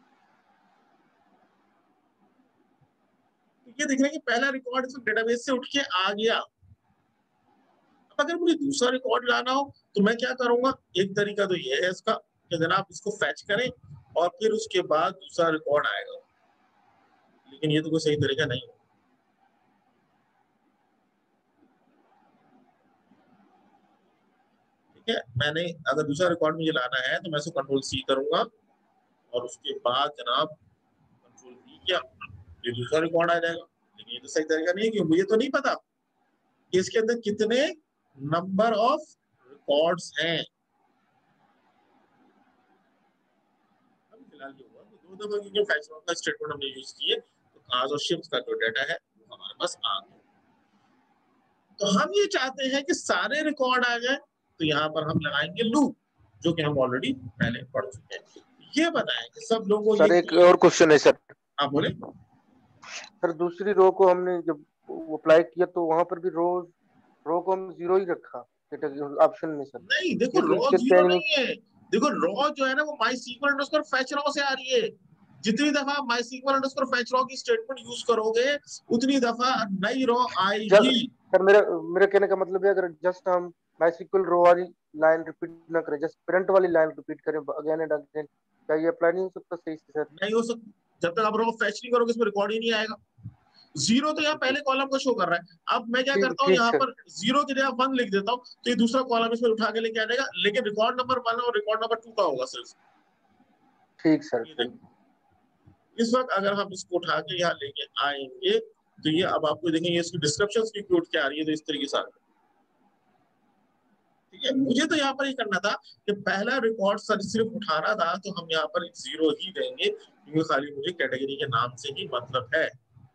Speaker 1: तो ये देख रहे हैं कि पहला रिकॉर्ड इस डेटाबेस से उठ के आ गया। अब अगर मुझे दूसरा रिकॉर्ड लाना हो तो मैं क्या करूंगा, एक तरीका तो ये है इसका कि जनाब इसको फैच करें और फिर उसके बाद दूसरा रिकॉर्ड आएगा, लेकिन ये तो कोई सही तरीका नहीं है। ठीक है, मैंने अगर दूसरा रिकॉर्ड मुझे लाना है तो मैं इसको कंट्रोल C करूंगा और उसके बाद जनाब कंट्रोल V किया, ये दूसरा रिकॉर्ड आ जाएगा। लेकिन ये तो सही तरीका नहीं है, क्योंकि मुझे तो नहीं पता कि इसके अंदर कितने नंबर ऑफ रिकॉर्ड्स हैं। अभी फिलहाल ये हुआ कि 2 दफा क्योंकि फैच लॉग का स्टेटमेंट हमने यूज किए, तो कार्स और शिप्स का जो डाटा है वो हमारे पास आ गया। तो हम ये चाहते हैं कि सारे रिकॉर्ड आ जाए, तो यहाँ पर हम लगाएंगे लूप, जो कि हम ऑलरेडी पहले पढ़ चुके हैं। ये बताएं कि सब लोगों को
Speaker 3: सर
Speaker 1: ये
Speaker 3: एक और क्वेश्चन है सर।
Speaker 1: आप बोले।
Speaker 3: सर दूसरी रो को हमने जब अप्लाई किया तो वहां पर भी रो को हम 0 ही रखा ऑप्शन में सर।
Speaker 1: नहीं, देखो
Speaker 3: ये तो
Speaker 1: रॉ
Speaker 3: इसके
Speaker 1: जीरो
Speaker 3: चेंज
Speaker 1: नहीं है। देखो रॉ जो है ना वो MySQL underscore fetch raw से आ रही है। जितनी दफा MySQL underscore fetch raw की स्टेटमेंट यूज करोगे, उतनी दफा नई रॉ आएगी।
Speaker 3: सर मेरे कहने का मतलब है, अगर जस्ट हम MySQL रो वाली लाइन रिपीट ना करें, जस्ट प्रिंट वाली लाइन रिपीट करें अगेन एंड अगेन, क्या ये अप्लाई नहीं हो सकता सही से सर?
Speaker 1: नहीं हो सकता, जब तक आप रॉ फैच नहीं करोगे इसमें रिकॉर्ड ही नहीं आएगा। जीरो तो यहाँ पहले कॉलम को शो कर रहा है। अब मैं क्या करता हूँ,
Speaker 3: ठीक
Speaker 1: यहाँ
Speaker 3: सर।
Speaker 1: पर जीरो की जगह 1 लिख देता हूँ, तो ये दूसरा कॉलम इसमें उठा के लेके आ जाएगा, लेकिन रिकॉर्ड नंबर 1 और रिकॉर्ड नंबर 2 का होगा सिर्फ।
Speaker 3: ठीक सर।
Speaker 1: इस वक्त अगर हम इसको उठा के यहाँ लेके आएंगे, तो ये अब आपको देखेंगे इसकी डिस्क्रिप्शन की कोड क्या आ रही है, तो इस तरीके से आ रही है। ठीक है, मुझे तो यहाँ पर ये करना था कि पहला रिकॉर्ड सिर्फ उठाना था, तो हम यहाँ पर 0 ही देंगे, क्योंकि खाली मुझे कैटेगरी के नाम से ही मतलब है।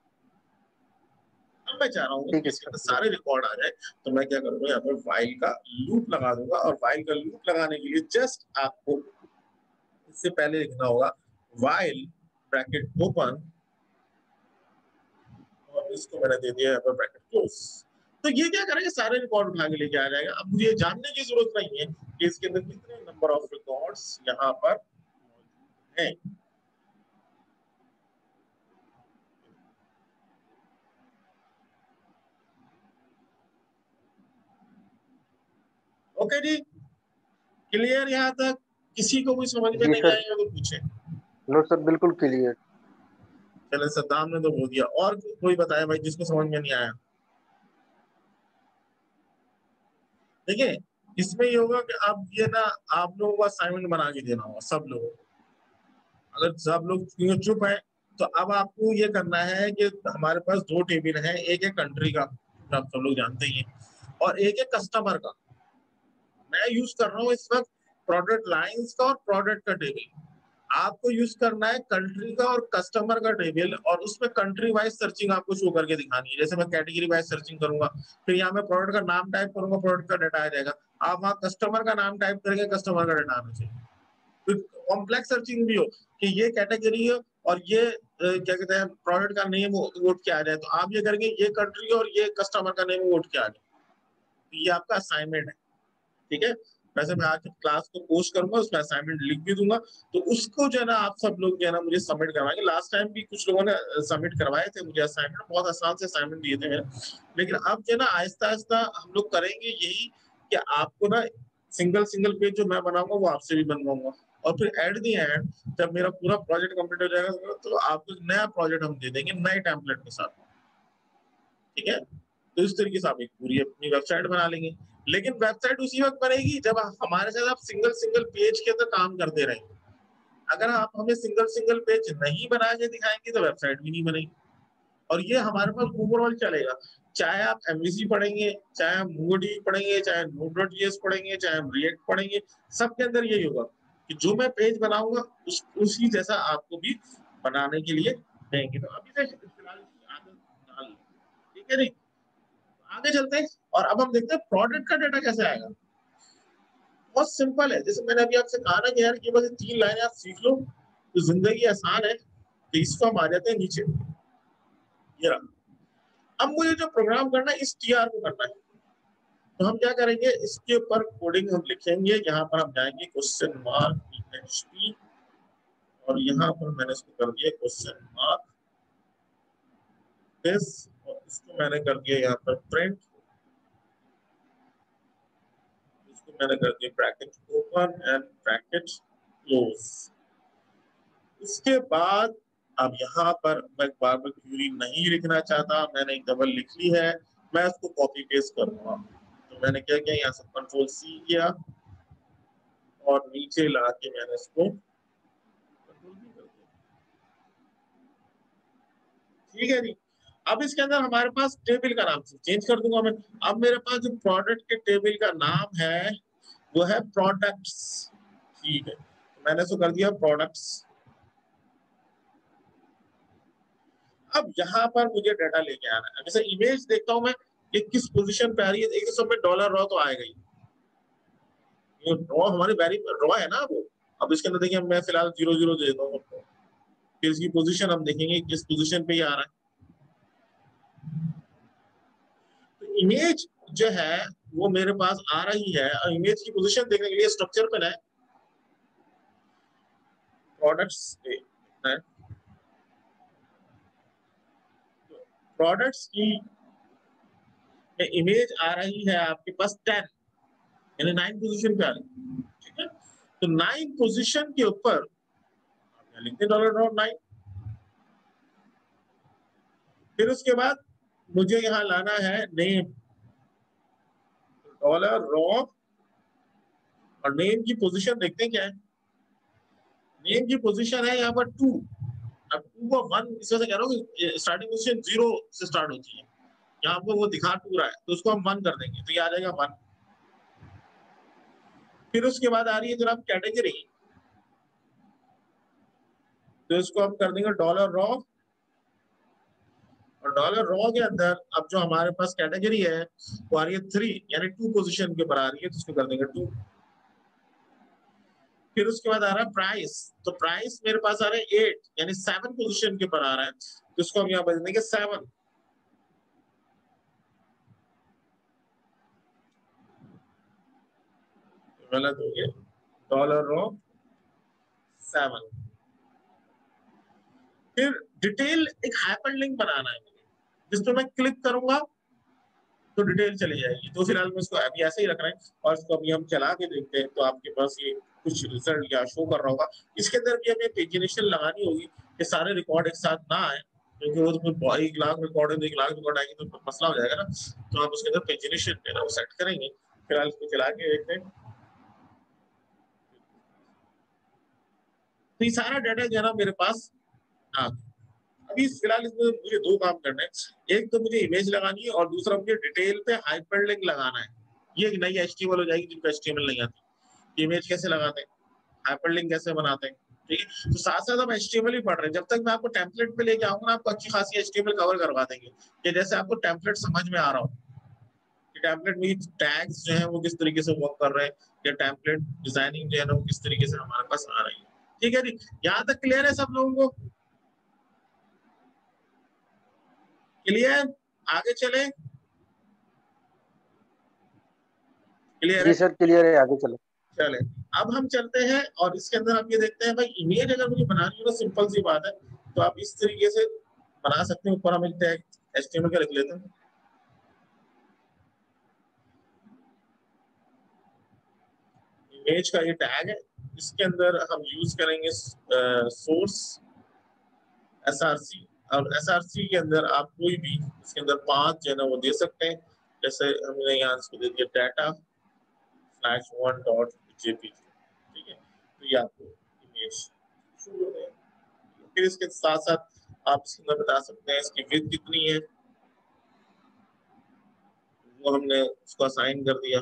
Speaker 1: अब मैं चाह रहा हूँ कि इसके अंदर सारे रिकॉर्ड आ जाए, तो मैं क्या करूंगा, यहाँ पर व्हाइल का लूप लगा दूंगा। और व्हाइल का लूप लगाने के लिए जस्ट आपको इससे पहले लिखना होगा व्हाइल ब्रैकेट ओपन, और इसको मैंने दे दिया यहाँ पर ब्रैकेट क्लोज। तो ये क्या करेंगे, सारे रिकॉर्ड उठा के लेके आ जाएगा। अब मुझे जानने की जरूरत नहीं है कि इसके अंदर कितने नंबर ऑफ रिकॉर्ड्स यहाँ पर मौजूद हैं। ओके जी, क्लियर यहाँ तक? किसी को कोई समझ में नहीं आएगा तो पूछे।
Speaker 3: नो सर, बिल्कुल क्लियर।
Speaker 1: चले, सद्दाम ने तो बोल दिया, और कोई बताया भाई जिसको समझ में नहीं आया? देखिए, इसमें ये होगा कि अब ये ना आप लोगों को असाइनमेंट बना के देना होगा सब लोगों को। अगर सब लोग चुप है, तो अब आपको ये करना है कि हमारे पास 2 टेबल हैं, एक है कंट्री का, आप सब लोग जानते ही हैं, और एक है कस्टमर का। मैं यूज कर रहा हूँ इस वक्त प्रोडक्ट लाइंस का और प्रोडक्ट का टेबल। आपको यूज करना है कंट्री का और कस्टमर का टेबल, और उसमें कंट्री वाइज सर्चिंग आपको शो करके दिखानी है। जैसे मैं कैटेगरी वाइज सर्चिंग करूंगा, फिर यहाँ मैं प्रोडक्ट का नाम टाइप करूंगा, प्रोडक्ट का डाटा आ जाएगा। आप वहाँ कस्टमर का नाम टाइप करेंगे, कस्टमर का डाटा आना चाहिए। फिर कॉम्प्लेक्स सर्चिंग भी हो कि ये कैटेगरी है और ये क्या कहते हैं प्रोडक्ट का नेम वोट किया आ जाए, तो आप ये करेंगे ये कंट्री और ये कस्टमर का नेम वोट किया आ जाए। तो ये आपका असाइनमेंट है, ठीक है। वैसे मैं आज क्लास को पोस्ट करूंगा, उसमें असाइनमेंट लिख भी दूंगा, तो उसको जो है ना आप सब लोग जो है ना मुझे सबमिट करवाएंगे। लास्ट टाइम भी कुछ लोगों ने सबमिट करवाए थे मुझे असाइनमेंट, बहुत आसान से असाइनमेंट दिए थे मेरे। लेकिन अब जो है ना आहिस्ता आहिस्ता हम लोग करेंगे यही कि आपको ना सिंगल सिंगल पेज जो मैं बनाऊंगा वो आपसे भी बनवाऊंगा, और फिर एट दी एंड जब मेरा पूरा प्रोजेक्ट कंप्लीट हो जाएगा, तो आपको नया प्रोजेक्ट हम दे देंगे नए टेम्पलेट के साथ, ठीक है। तो इस तरीके से आप एक पूरी अपनी वेबसाइट बना लेंगे। लेकिन वेबसाइट उसी वक्त बनेगी जब हमारे साथ आप सिंगल सिंगल पेज के अंदर काम करते रहेंगे। अगर आप हमें सिंगल सिंगल पेज नहीं बना के दिखाएंगे तो वेबसाइट भी नहीं बनेगी। और ये हमारे पास ओवरऑल चलेगा, चाहे आप एमवीसी पढ़ेंगे, चाहे हम MongoDB पढ़ेंगे, चाहे Node.js पढ़ेंगे, चाहे हम React पढ़ेंगे, सबके अंदर यही होगा कि जो मैं पेज बनाऊंगा उसी जैसा आपको भी बनाने के लिए देंगे। तो अभी से फिलहाल आदत डाल लें, ठीक है नहीं? आगे चलते हैं और अब हम देखते हैं प्रोडक्ट का डाटा कैसे आएगा। बहुत सिंपल है, जैसे मैंने अभी आपसे कहा ना कि यार ये बस 3 लाइनें आप सीख लो तो जिंदगी आसान है। तो इसको हम आ जाते हैं नीचे, ये रहा। अब मुझे जो प्रोग्राम करना है इस TR को करना है, तो हम क्या करेंगे, इसके ऊपर कोडिंग हम लिखेंगे। यहाँ पर हम जाएंगे क्वेश्चन मार्क PHP, और यहाँ पर मैंने इसको कर दिया क्वेश्चन मार्क दिस, और इसको मैंने कर दिया यहाँ पर प्रिंट, इसको मैंने कर दिया bracket open and bracket close. इसके बाद अब यहाँ पर मैं बार बार क्यूरी नहीं लिखना चाहता, मैंने एक डबल लिख ली है, मैं इसको कॉपी पेस्ट करूंगा। तो मैंने क्या किया, यहाँ से Ctrl+C किया और नीचे ला के मैंने इसको Ctrl+V ठीक है जी। अब इसके अंदर हमारे पास टेबल का नाम चेंज कर दूंगा मैं। अब मेरे पास जो प्रोडक्ट के टेबल का नाम है वो है प्रोडक्ट्स। ठीक है, मैंने इसको कर दिया प्रोडक्ट्स। अब यहाँ पर मुझे डाटा लेके आना है। जैसे इमेज देखता हूँ मैं कि किस पोजीशन पे आ रही है। एक सब में डॉलर रॉ तो आएगा ही, ये रॉ हमारी वेरी रॉ है ना वो। अब इसके अंदर देखिए मैं फिलहाल 0 0 दे देता हूँ, फिर इसकी पोजीशन हम देखेंगे किस पोजीशन पे ये आ रहा है। तो इमेज जो है वो मेरे पास आ रही है, और इमेज की पोजीशन देखने के लिए स्ट्रक्चर पे है प्रोडक्ट्स है। प्रोडक्ट्स की इमेज आ रही है आपके पास 10, यानी 9 पोजीशन पे आ रही है। ठीक है, तो 9 पोजीशन के ऊपर लिखते $9। फिर उसके बाद मुझे यहाँ लाना है नेम, डॉलर रॉ, और नेम की पोजीशन देखते हैं क्या है। नेम की पोजीशन है यहाँ पर 2। अब 2 को 1 इस वजह से कह रहा हूँ कि स्टार्टिंग पोजीशन 0 से स्टार्ट होती है। यहाँ पर वो दिखा 2 रहा है तो उसको हम 1 कर देंगे, तो ये आ जाएगा 1। फिर उसके बाद आ रही है जनाब कैटेगरी, तो इसको हम कर देंगे डॉलर रॉ, और डॉलर रॉ के अंदर अब जो हमारे पास कैटेगरी है वो आ रही है 3, यानी 2 पोजीशन के ऊपर आ रही है, तो इसको कर देंगे 2। फिर उसके बाद आ रहा है प्राइस, तो प्राइस मेरे पास आ रहा है 8, यानी 7 पोजीशन के ऊपर आ रहा है, तो इसको हम यहाँ बदल देंगे 7। गलत हो गया, डॉलर रॉ 7। फिर डिटेल एक हाइपरलिंक बनाना है मुझे, जिस पर मैं क्लिक करूंगा तो डिटेल चली जाएगी। तो फिलहाल मैं इसको अभी ऐसे ही रख रहे हैं, और इसको अभी हम चला के देखते हैं तो आपके पास ये कुछ रिजल्ट या शो कर रहा होगा। इसके अंदर भी हमें पेजिनेशन लगानी होगी कि सारे रिकॉर्ड एक साथ ना आए, क्योंकि वो तो 1 लाख रिकॉर्ड है, 1 लाख रिकॉर्ड आएगी तो मसला हो जाएगा ना। तो आप उसके अंदर पेजिनेशन पे ना वो सेट करेंगे। फिलहाल इसको चला के देखते हैं। तो ये सारा डाटा जो है ना मेरे पास आ गया। अभी फिलहाल इसमें मुझे 2 काम करने हैं। एक तो मुझे इमेज लगानी है, और दूसरा मुझे डिटेल पे हाइपरलिंक लगाना है। ये एक नई एचटीएमएल हो जाएगी जिनको एचटीएमएल नहीं आती। इमेज कैसे लगाते हैं, हाइपरलिंक कैसे बनाते हैं, ठीक है। तो साथ साथ हम एचटीएमएल ही पढ़ रहे हैं। जब तक मैं आपको टेम्पलेट पे लेके आऊंगा ना, आपको अच्छी खासी एचटीएमएल कवर करवा देंगे, कि जैसे आपको टेम्पलेट समझ में आ रहा हो कि टेम्पलेट में टैग्स जो है वो किस तरीके से वर्क कर रहे हैं, या टेम्पलेट डिजाइनिंग जो है ना वो किस तरीके से हमारे पास आ रही है। ठीक है जी, यहाँ तक क्लियर है सब लोगों को? क्लियर? आगे चले? क्लियर
Speaker 3: जी
Speaker 1: है?
Speaker 3: सर क्लियर है, आगे चलो।
Speaker 1: चले, अब हम चलते हैं और इसके अंदर हम ये देखते हैं भाई इमेज अगर मुझे बनानी हो ना, सिंपल सी बात है, तो आप इस तरीके से बना सकते हैं। ऊपर हम एक टैग एचटीएमएल का लिख लेते हैं। इमेज का ये टैग है, इसके अंदर हम यूज करेंगे सोर्स एसआरसी, और एसआरसी के अंदर आप कोई भी इसके अंदर 5 जो है ना वो दे सकते हैं। जैसे हमने यहाँ इसको दे दिया data/1.jpg, ठीक है। तो ये आपको इमेज शुरू हो गया। फिर इसके साथ साथ आप इसके अंदर बता सकते हैं इसकी विड्थ कितनी है, वो हमने उसको असाइन कर दिया।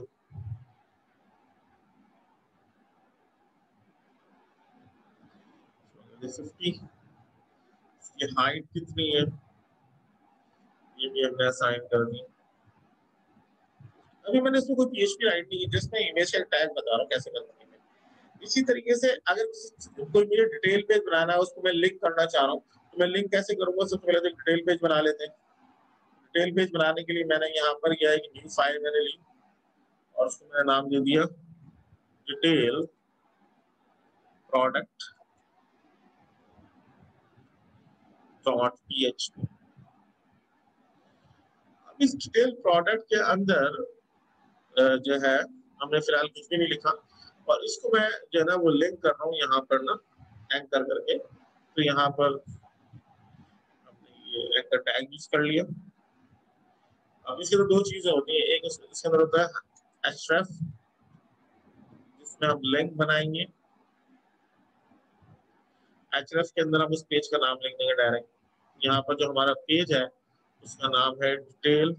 Speaker 1: इसकी हाइट कितनी है, ये भी हमने असाइन कर दी। अभी मैंने इसमें कोई पीएचपी राइट नहीं की, जिसमें इमेज का टैग बता रहा हूँ कैसे करना है। इसी तरीके से अगर कोई मुझे डिटेल पेज बनाना है, उसको मैं लिंक करना चाह रहा हूँ, तो मैं लिंक कैसे करूंगा? सबसे पहले तो डिटेल पेज बना लेते हैं। डिटेल पेज बनाने के लिए मैंने यहाँ पर किया है कि न्यू फाइल मैंने ली, और उसको मैंने नाम दे दिया डिटेल प्रोडक्ट .php। अब इस डिटेल प्रोडक्ट के अंदर जो है हमने फिलहाल कुछ भी नहीं लिखा, और इसको मैं जो है ना वो लिंक कर रहा हूँ यहाँ पर ना एंकर करके। तो यहाँ पर हमने ये एंकर टैग यूज कर लिया। अब इसके अंदर 2 चीजें होती है, एक इसके अंदर होता है href, जिसमें हम लिंक बनाएंगे। href के अंदर हम उस पेज का नाम लिख देंगे डायरेक्ट, यहाँ पर जो हमारा पेज है उसका नाम है डिटेल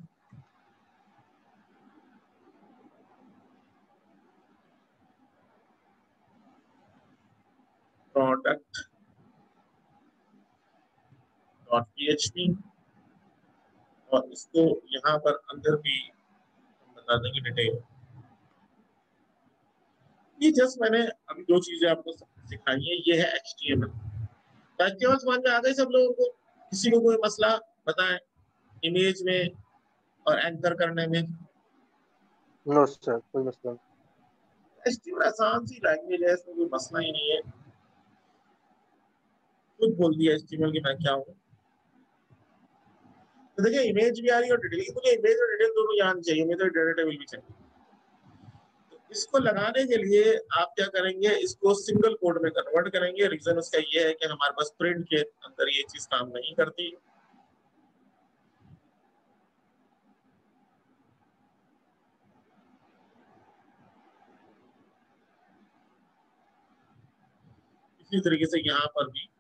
Speaker 1: प्रोडक्ट .php और इसको यहाँ पर अंदर भी बता देंगे डिटेल। ये जस्ट मैंने अभी दो चीजें आपको सिखाई है, ये है HTML। HTML समझ में आ गई सब लोगों को? किसी को कोई मसला बताएं इमेज में और एंकर करने में?
Speaker 3: नो सर, कोई मसला नहीं।
Speaker 1: HTML आसान सी लैंग्वेज है, इसमें कोई मसला ही नहीं है। खुद बोल दिया HTML की मैं क्या हूँ। तो देखिए इमेज भी आ रही है और डिटेल, मुझे इमेज और डिटेल दोनों यहाँ चाहिए, मुझे डेटा टेबल भी चाहिए। तो इसको लगाने के लिए आप क्या करेंगे, इसको सिंगल कोड में कन्वर्ट करेंगे। रीजन उसका ये है कि हमारे पास प्रिंट के अंदर ये चीज काम नहीं करती। इसी तरीके से यहाँ पर भी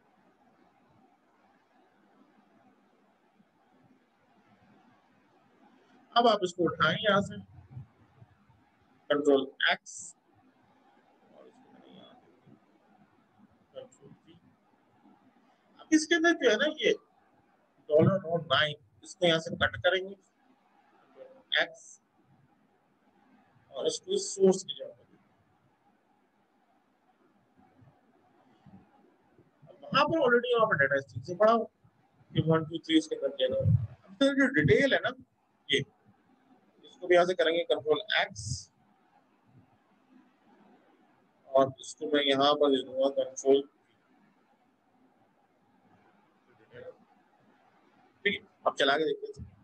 Speaker 1: अब आप इसको उठाएं यहाँ से कंट्रोल X और अब इसके अंदर जो है ना ये $9 इसको यहाँ से कट करेंगे X और इसको सोर्स की जगह वहां पर ऑलरेडी वहां पर डेटा स्ट्रिंग से पढ़ा कि 1 2 3 इसके अंदर देना। अब तो जो डिटेल है ना ये, इसको भी यहाँ से करेंगे कंट्रोल X और इसको मैं यहाँ पर लिख दूंगा कंट्रोल। ठीक है, अब चला के देखते हैं।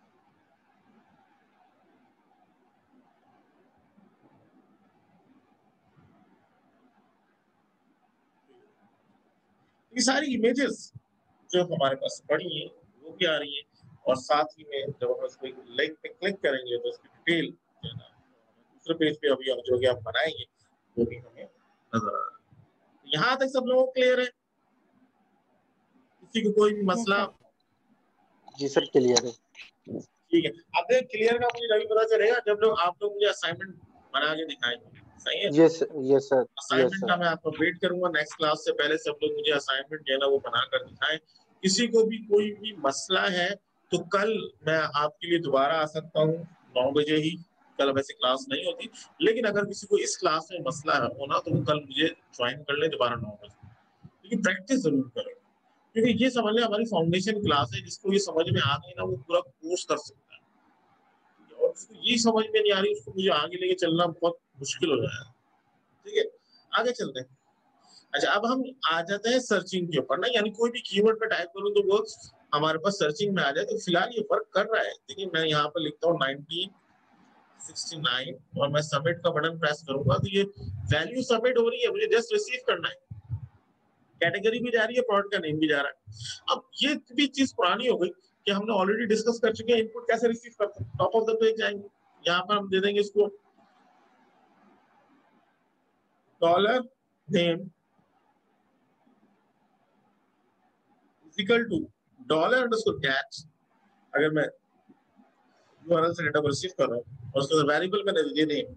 Speaker 1: ये सारी इमेजेस जो हमारे पास पड़ी है वो भी आ रही है और साथ ही में जब हम इसको लिंक पे क्लिक करेंगे तो इसकी डिटेल दूसरे पेज पे अभी जो कि आप बनाएंगे वो भी हमें नजर आ रहा है। यहाँ तक सब लोगों को क्लियर है? किसी को कोई भी मसला?
Speaker 3: जी सर, क्लियर है।
Speaker 1: ठीक है, अब क्लियर का मुझे तभी पता चलेगा जब लोग आप लोग मुझे असाइनमेंट बना के दिखाएंगे। सही है?
Speaker 3: Yes sir.
Speaker 1: असाइनमेंट का मैं आपको वेट करूंगा, नेक्स्ट क्लास से पहले सब लोग मुझे असाइनमेंट जो है ना वो बना कर दिखाएं। किसी को भी कोई भी मसला है तो कल मैं आपके लिए दोबारा आ सकता हूँ 9 बजे ही। कल वैसे क्लास नहीं होती, लेकिन अगर किसी को इस क्लास में मसला है होना तो वो कल मुझे ज्वाइन कर ले दोबारा 9 बजे। लेकिन प्रैक्टिस जरूर करें, क्योंकि ये समझ लें हमारी फाउंडेशन क्लास है। जिसको ये समझ में आ गई ना वो पूरा कोर्स कर सकता है, और जिसको ये समझ में नहीं आ रही उसको मुझे आगे लेके चलना बहुत मुश्किल हो जाएगा। ठीक है, आगे चलते हैं। अच्छा, अब हम आ जाते हैं सर्चिंग के ऊपर ना, यानी कोई भी कीवर्ड पे टाइप करूं तो वो हमारे पास सर्चिंग में आ जाए। तो फिलहाल ये वर्क कर रहा है। देखिए मैं यहाँ पर लिखता हूँ 1969 और मैं सबमिट का बटन प्रेस करूंगा तो ये वैल्यू सबमिट हो रही है, मुझे जस्ट रिसीव करना है। कैटेगरी भी जा रही है, प्रोडक्ट का नेम भी जा रहा है। अब ये भी चीज पुरानी हो गई कि हमने ऑलरेडी डिस्कस कर चुके हैं इनपुट कैसे रिसीव करते हैं। टॉप ऑफ द पेज जाएंगे, यहाँ पर हम दे देंगे इसको $name इक्वल टू $_catch। अगर मैं यूआरएल से डेटा को रिसीव कर रहा हूँ और उसके वेरिएबल मैंने दिए नेम,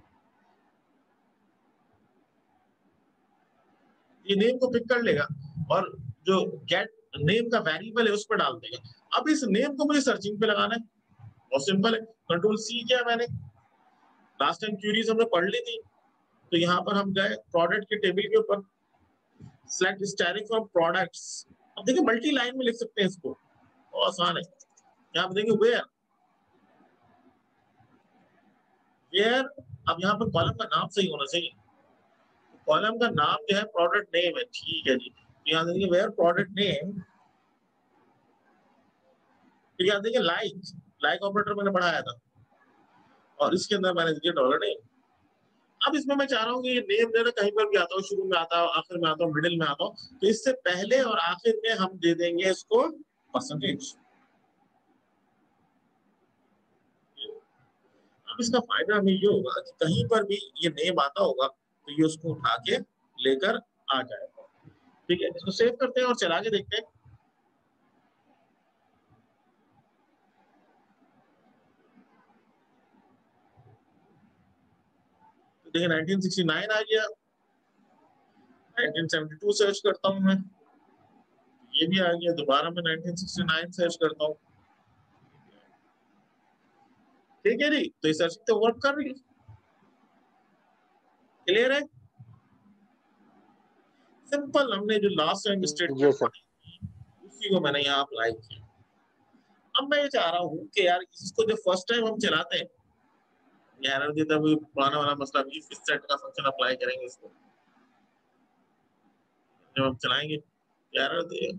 Speaker 1: ये नेम को पिक कर लेगा और जो गेट नेम का वेरिएबल है उस पर डाल देगा। अब इस नेम को मुझे सर्चिंग पे लगाना है, बहुत सिंपल है। कंट्रोल C किया मैंने, लास्ट टाइम क्यूरीज हमने पढ़ ली थी। तो यहाँ पर हम गए प्रोडक्ट के टेबल के ऊपर, सिलेक्ट स्टाइलिंग फ्रॉम प्रोडक्ट्स। अब देखिए मल्टी लाइन में लिख सकते हैं इसको, बहुत आसान है। यहाँ पर देखिए वेयर, अब यहाँ पर कॉलम का नाम सही होना चाहिए। कॉलम का नाम जो है प्रोडक्ट नेम है, ठीक है जी। यहाँ देखिए वेयर प्रोडक्ट नेम, फिर यहाँ देखिए लाइक ऑपरेटर मैंने बढ़ाया था और इसके अंदर मैंने दिया $नेम। अब इसमें मैं चाह रहा हूँ कि ये नेम देना कहीं पर भी आता हो, शुरू में आता हो, आखिर में आता हो, मिडिल में आता हो, तो इससे पहले और आखिर में हम दे देंगे इसको परसेंटेज। अब इसका फायदा हमें ये होगा कि कहीं पर भी ये नेम आता होगा तो ये उसको उठा के लेकर आ जाएगा। ठीक है, इसको सेव करते हैं और चला के देखते हैं। तो देखिए 1969 आ गया, 1972 सर्च करता हूँ मैं, ये भी आ गया, दोबारा मैं 1969 सर्च करता हूँ, ठीक है जी। तो ये सर्चिंग तो वर्क कर रही है, क्लियर है, सिंपल। हमने जो लास्ट टाइम स्टेटमेंट पढ़ी थी उसी को मैंने यहाँ अप्लाई किया। अब मैं ये चाह रहा हूँ कि यार इसको जो फर्स्ट टाइम हम चलाते हैं, एरर देता है, पुराना वाला मसला, इस सेट का फंक्शन अप्लाई करेंगे इसको, जब हम चलाएंगे एरर दे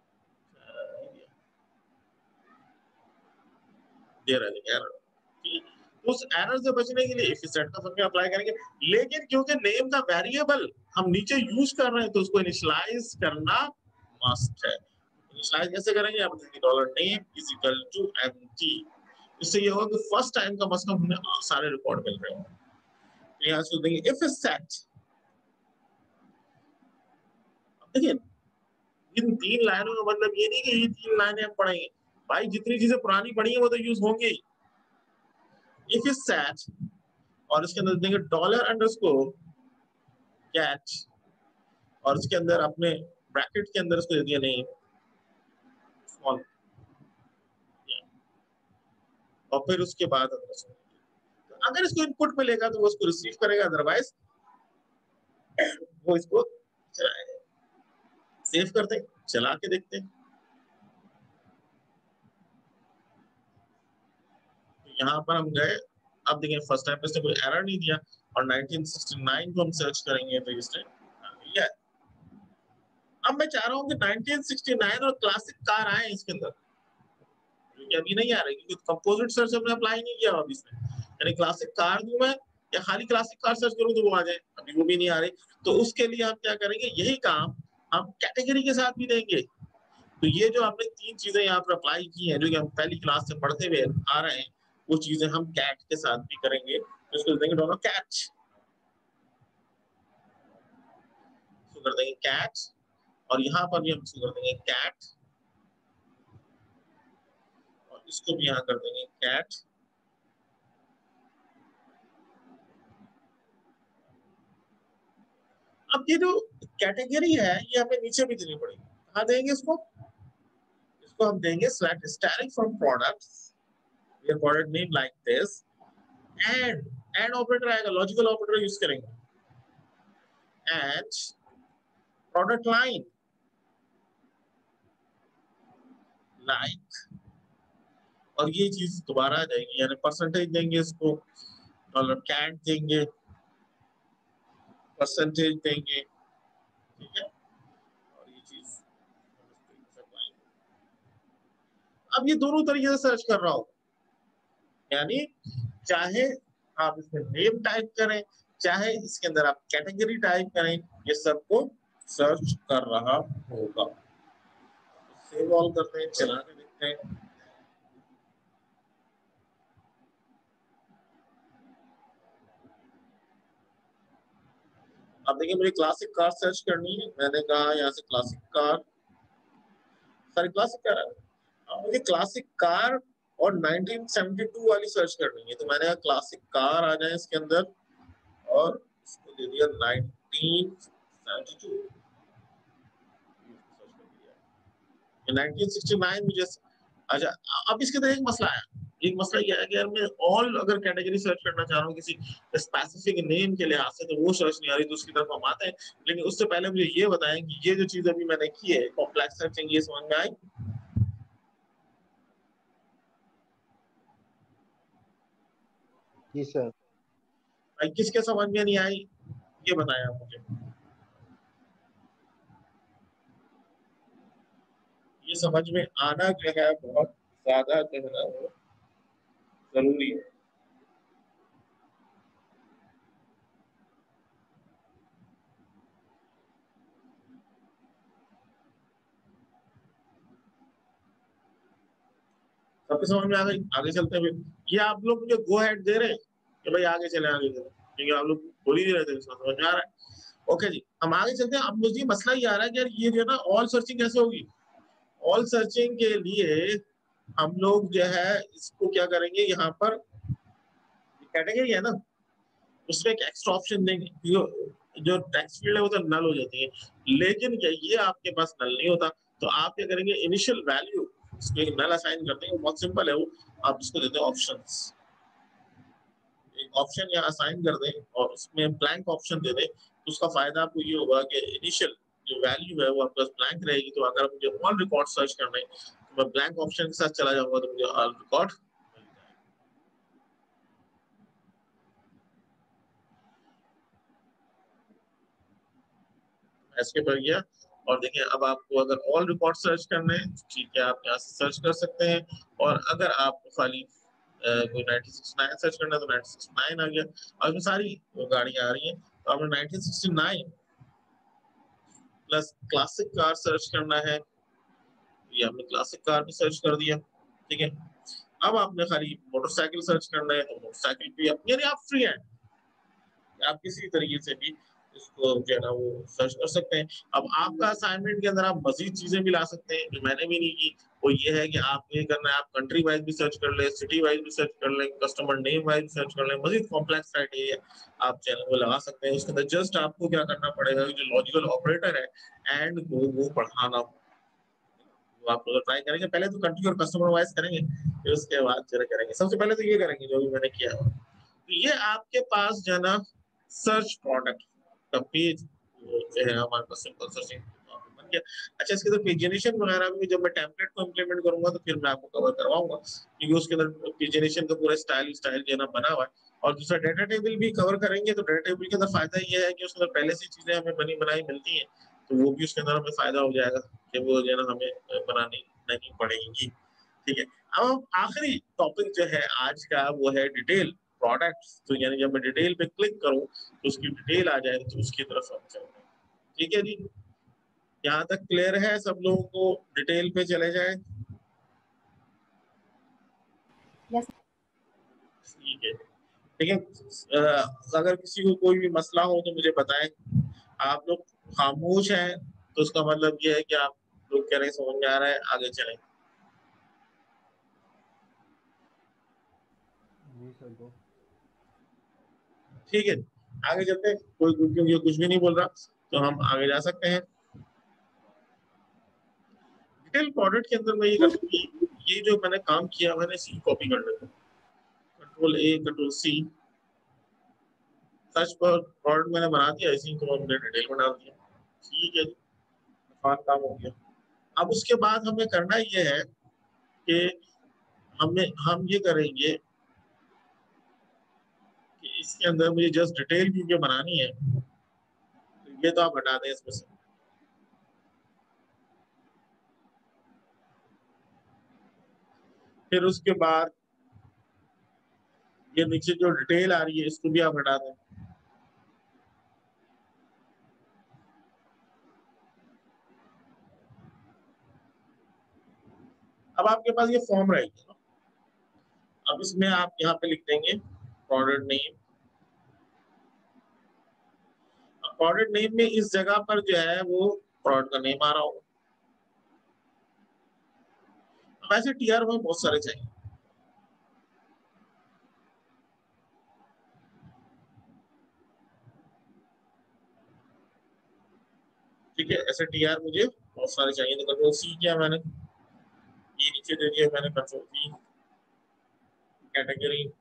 Speaker 1: रहा है एरर, उस एरर से बचने के लिए इफ सेट का फंक्शन अप्लाई करेंगे। लेकिन क्योंकि नेम का वेरिएबल हम नीचे यूज कर रहे हैं तो उसको इनिशियलाइज करना मस्ट है। इनिशियलाइज कैसे करेंगे, आप देखेंगे $name is equal to empty। इससे ये होगा कि फर्स्ट टाइम का मसला हमें सारे रिकॉर्ड मिल रहे हैं। तो यहाँ से देंगे इफ सेट, देखिए इन 3 लाइनों का मतलब ये नहीं कि ये 3 लाइनें हम पढ़ेंगे, भाई जितनी चीजें पुरानी पढ़ी है वो तो यूज होंगे ही। इफ इज सेट और इसके अंदर देंगे $_कैच और इसके अंदर अपने ब्रैकेट के अंदर इसको दे दिया नहीं स्मॉल, और फिर उसके बाद अगर इसको इनपुट में लेगा तो वो उसको रिसीव करेगा, अदरवाइज वो इसको चलाएगा। सेव करते हैं, चला के देखते हैं। यहाँ पर हम गए, अब देखिए फर्स्ट टाइम पे इसने कोई एरर नहीं दिया, और 1969 को हम सर्च करेंगे तो इसने दिया। अब मैं चाह रहा हूँ कि 1969 और क्लासिक कार आए इसके अंदर, क्योंकि अभी नहीं आ रही, क्योंकि कंपोजिट सर्च हमने अप्लाई नहीं किया अभी इसमें। यानी क्लासिक कार दूं मैं या खाली क्लासिक कार सर्च करूं तो वो आ जाए, अभी वो भी नहीं आ रही। तो उसके लिए हम क्या करेंगे, यही काम हम कैटेगरी के साथ भी देंगे। तो ये जो आपने 3 चीजें यहाँ पर अप्लाई की हैं, जो कि हम पहली क्लास से पढ़ते हुए आ रहे हैं, वो चीजें हम कैट के साथ भी करेंगे। तो इसको देंगे $कैच, इसको कर देंगे कैट, और यहाँ पर भी हम इसको कर देंगे कैट, और इसको भी यहाँ कर देंगे कैट। अब ये जो कैटेगरी है ये हमें नीचे भी देनी पड़ेगी। कहाँ देंगे इसको हम देंगे select static from products, your product name like this, and operator आएगा, लॉजिकल ऑपरेटर यूज करेंगे, and product line like, और ये चीज दोबारा आ जाएगी, यानी परसेंटेज देंगे इसको, $कैट देंगे, परसेंटेज देंगे, ठीक है, और ये चीज अब ये दोनों तरीके से सर्च कर रहा हूं, यानी चाहे आप इसमें नेम टाइप करें, चाहे इसके अंदर आप कैटेगरी टाइप करें, ये सबको सर्च कर रहा होगा। सेव ऑल करते हैं, चला के देखते हैं। अब देखिए मुझे क्लासिक कार सर्च करनी है, मैंने कहा यहाँ से क्लासिक कार, सारी क्लासिक कार है। अब मुझे क्लासिक कार और 1972 वाली सर्च करनी है, तो मैंने कहा क्लासिक कार आ जाए इसके अंदर, और इसको दे दिया 1972, 1969 मुझे। अच्छा, अब इसके अंदर एक मसला है, एक मसला ये है कि यार मैं ऑल अगर कैटेगरी सर्च करना चाह रहा हूँ किसी स्पेसिफिक नेम के लिहाज से, तो वो सर्च नहीं आ रही, तो उसकी तरफ हम आते हैं। लेकिन उससे पहले मुझे ये बताएं कि ये जो चीज अभी मैंने की है कॉम्प्लेक्स सर्चिंग, ये समझ में आई?
Speaker 3: जी सर।
Speaker 1: भाई किसके समझ में नहीं आई ये बताएं आप मुझे। ये समझ में आना जो है बहुत ज्यादा जो है वो जरूरी है। सबके समझ में आ गई? आगे चलते हुए ये आप लोग मुझे गो हेड दे रहे हैं कि भाई आगे चले, आगे चले, क्योंकि आप लोग बोल ही रहे थे, समझ में आ रहा है। ओके जी, हम आगे चलते हैं। अब मुझे मसला ये आ रहा है कि यार ये जो है ना ऑल सर्चिंग कैसे होगी। ऑल सर्चिंग के लिए हम लोग जो है इसको क्या करेंगे, यहाँ पर कैटेगरी है ना, उसमें एक एक्स्ट्रा ऑप्शन देंगे, जो टेक्स्ट फील्ड है वो तो नल हो जाती है, लेकिन ये आपके पास नल नहीं होता। तो आप क्या करेंगे, इनिशियल वैल्यू उसको एक नल असाइन करते हैं, बहुत सिंपल है वो, आप उसको देते हैं ऑप्शंस, एक ऑप्शन यहाँ असाइन कर दें और उसमें ब्लैंक ऑप्शन दे दें। तो उसका फायदा आपको ये होगा कि इनिशियल जो वैल्यू है वो आपके पास ब्लैंक रहेगी। तो अगर मुझे ऑल रिकॉर्ड सर्च करना है तो मैं ब्लैंक ऑप्शन के साथ चला जाऊंगा तो मुझे ऑल रिकॉर्ड मिल जाएगा। इसके पर गया और देखिए अब आपको अगर ऑल रिकॉर्ड सर्च करने हैं ठीक है, आप यहाँ से सर्च कर सकते हैं। और अगर आपको खाली कोई 1969 सर्च करना है तो 1969 आ गया, और इसमें सारी गाड़ियां आ रही हैं। तो आपने 1969 प्लस क्लासिक कार सर्च करना है, ये आपने क्लासिक कार भी सर्च कर दिया, ठीक है। अब आपने खाली मोटरसाइकिल सर्च करना है तो मोटरसाइकिल भी यानी आप फ्री हैंड, आप किसी तरीके से भी इसको जो है ना वो सर्च कर सकते हैं। अब आपका असाइनमेंट के अंदर आप मजीद चीजें भी ला सकते हैं जो मैंने भी नहीं की, वो ये है कि आप ये करना है, आप कंट्री वाइज भी सर्च कर ले, सिटी वाइज भी सर्च कर ले, कस्टमर नेम वाइज भी सर्च कर ले, मजीद कॉम्प्लेक्स क्राइटेरिया आप चैनल को लगा सकते हैं। उसके अंदर जस्ट आपको क्या करना पड़ेगा, जो लॉजिकल ऑपरेटर है एंड को वो बढ़ाना, वो आप ट्राई करेंगे। पहले तो कंट्री और कस्टमर वाइज करेंगे, फिर उसके बाद जो करेंगे, सबसे पहले तो ये करेंगे जो भी मैंने किया है। तो ये आपके पास जो है ना सर्च प्रोडक्ट का पेज जो है हमारे पास सिंपल सर्चिंग बन गया। अच्छा, इसके अंदर पेजिनेशन वगैरह भी जब मैं टेम्पलेट को इंप्लीमेंट करूंगा तो फिर मैं आपको कवर करवाऊंगा, क्योंकि उसके अंदर पेजिनेशन का पूरा स्टाइल जो है ना बना हुआ है। और दूसरा डाटा टेबल भी कवर करेंगे। तो डाटा टेबल के अंदर फायदा ये है कि उसके अंदर पहले से चीजें हमें बनी बनाई मिलती हैं, तो वो भी उसके अंदर हमें फायदा हो जाएगा कि वो जो है ना हमें बनानी नहीं पड़ेगी, ठीक है। अब आखिरी टॉपिक जो है आज का वो है डिटेल प्रोडक्ट्स। तो यानी जब मैं डिटेल पे क्लिक करूं तो उसकी डिटेल आ जाए तो उसकी तरफ हम चलते हैं, ठीक है जी। यहाँ तक क्लियर है सब लोगों को, डिटेल पे चले जाएं,
Speaker 4: यस
Speaker 1: ठीक है। लेकिन अगर किसी को कोई भी मसला हो तो मुझे बताएं। आप लोग खामोश हैं तो उसका मतलब ये है कि आप लोग कह रहे हैं समझ में आ रहा है, आगे चलें, ठीक है। आगे चलते हैं, कोई क्योंकि कुछ भी नहीं बोल रहा तो हम आगे जा सकते हैं। डिटेल प्रोडक्ट के अंदर मैं ये करता हूँ, ये जो मैंने काम किया मैंने इसी कॉपी कर लेता हूँ, control A control C, search पर प्रोडक्ट मैंने बना दिया, इसी को हमने डिटेल में डाल दिया, ठीक है, आसान काम हो गया। अब उसके बाद हमें करना ये है कि हम ये करेंगे कि इसके अंदर मुझे जस्ट डिटेल व्यू बनानी है, तो ये तो आप हटा दें इसमें से। फिर उसके बाद ये नीचे जो डिटेल आ रही है इसको भी आप हटा दें। अब आपके पास ये फॉर्म रहेगा, अब इसमें आप यहाँ पे लिख देंगे प्रोडक्ट नेम। प्रोडक्ट नेम में इस जगह पर जो है वो प्रोडक्ट का नेम आ रहा होगा। वैसे टीआर में बहुत सारे चाहिए, ठीक है, ऐसे टीआर मुझे बहुत सारे चाहिए। तो कंट्रोल सी किया मैंने, ये नीचे दे दिया मैंने कंट्रोल वी, कैटेगरी,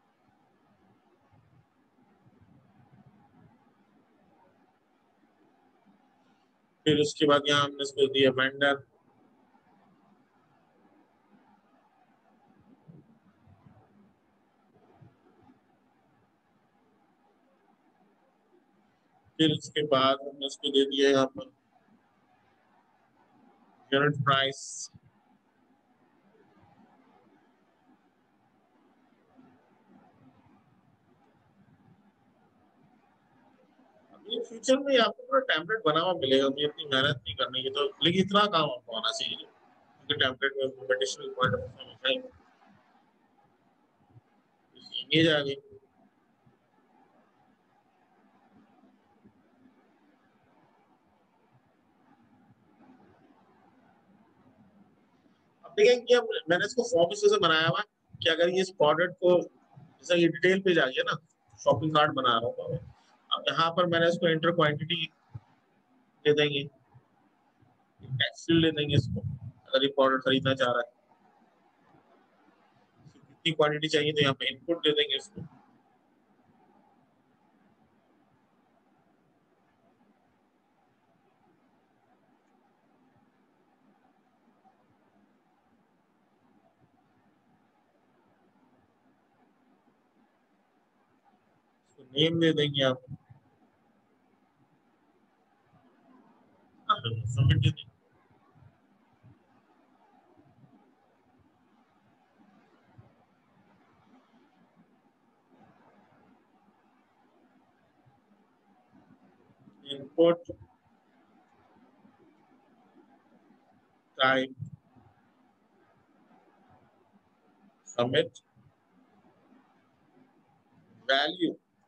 Speaker 1: फिर उसके बाद यहाँ हमने इसको दिया वेंडर, फिर उसके बाद हमने इसको दे दिया यहाँ पर यूनिट प्राइस, ये फ्यूचर में आपको पूरा टेम्पलेट बना हुआ मिलेगा, मुझे इतनी मेहनत नहीं करनी है। तो लेकिन इतना काम आपको आना चाहिए क्योंकि टेम्पलेट में इम्प्लीमेंटेशन रिक्वायर्ड हमेशा ही इमेज आ गई। अब देखें कि अब मैंने इसको फॉर्म इस वजह से बनाया हुआ कि अगर ये इस प्रोडक्ट को जैसा ये डिटेल पेज आ गया ना, शॉपिंग कार्ट बना रहा हूँ। अब यहाँ पर मैंने इसको इंटर क्वांटिटी दे देंगे, टैक्स फील्ड दे देंगे इसको, अगर ये प्रोडक्ट खरीदना चाह रहा है कितनी क्वांटिटी चाहिए तो यहाँ पे इनपुट दे देंगे इसको। नेम दे देंगे आप, सबमिट दे देंगे। Input type submit value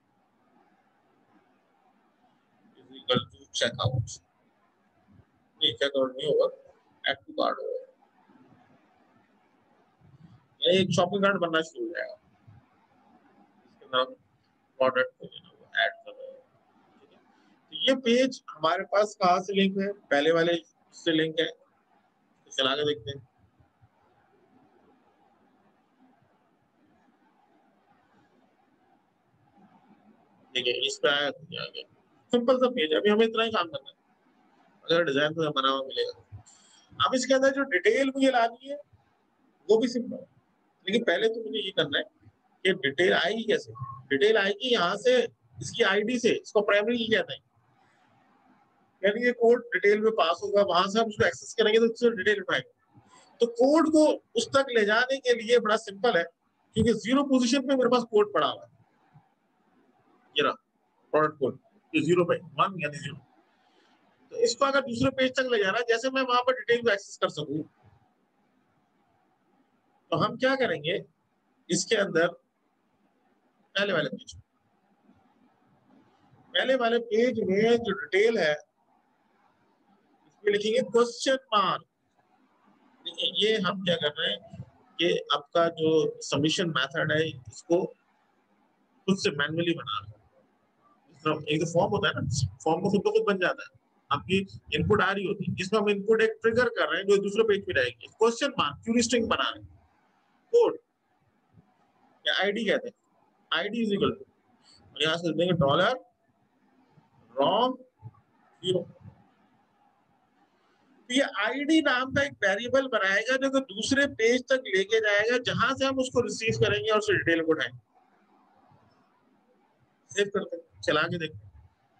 Speaker 1: is equal to checkout, नहीं चेकआउट नहीं होगा, ऐड टू कार्ट होगा। ये एक शॉपिंग कार्ट बनना शुरू हो जाएगा, इसके नाम प्रोडक्ट को जो है वो ऐड कर रहे हैं। ठीक है, तो ये पेज हमारे पास कहाँ से लिंक है, पहले वाले से लिंक है, तो चला के देखते हैं। देखिए इस पे आया, आ गया, सिंपल सा पेज है। अभी हमें इतना ही काम करना है, अगर डिजाइन तो बना हुआ मिलेगा। अब इसके अंदर जो डिटेल मुझे लानी है वो भी सिंपल है, लेकिन पहले तो मुझे ये करना है कि डिटेल आएगी कैसे। डिटेल आएगी यहाँ से, इसकी आईडी से, इसको प्राइमरी की कहते हैं, यानी ये कोड डिटेल में पास होगा, वहां से हम उसको एक्सेस करेंगे तो उससे डिटेल उठाएंगे। तो कोड को उस तक ले जाने के लिए बड़ा सिंपल है, क्योंकि 0 पोजीशन पे मेरे पास कोड पड़ा हुआ है, ये रहा प्रोडक्ट कोड, ये 0 पे 1 यानी 0। तो इसको अगर दूसरे पेज तक ले जाना है, जैसे मैं वहां पर डिटेल को एक्सेस कर सकूं, तो हम क्या करेंगे, इसके अंदर पहले वाले पेज में जो डिटेल है इसमें लिखेंगे क्वेश्चन मार्क। देखिए ये हम क्या कर रहे हैं कि आपका जो सबमिशन मेथड है इसको खुद से मैन्युअली बना रहे हैं। एक तो फॉर्म होता है ना, फॉर्म को खुद ब खुद बन जाता है, आपकी इनपुट आ रही होती है, जिसमें हम इनपुट एक ट्रिगर कर रहे हैं जो दूसरे पेज पे रहेगी। क्वेश्चन मार्क क्यूरी स्ट्रिंग बना रहे हैं, कोड या आईडी कहते हैं, आईडी इज इक्वल टू, और यहाँ से देंगे डॉलर रॉन्ग 0। तो ये आईडी नाम का एक वेरिएबल बनाएगा जो कि दूसरे पेज तक लेके जाएगा, जहां से हम उसको रिसीव करेंगे और उससे डिटेल को उठाएंगे। सेव करते हैं, चला के देखते हैं।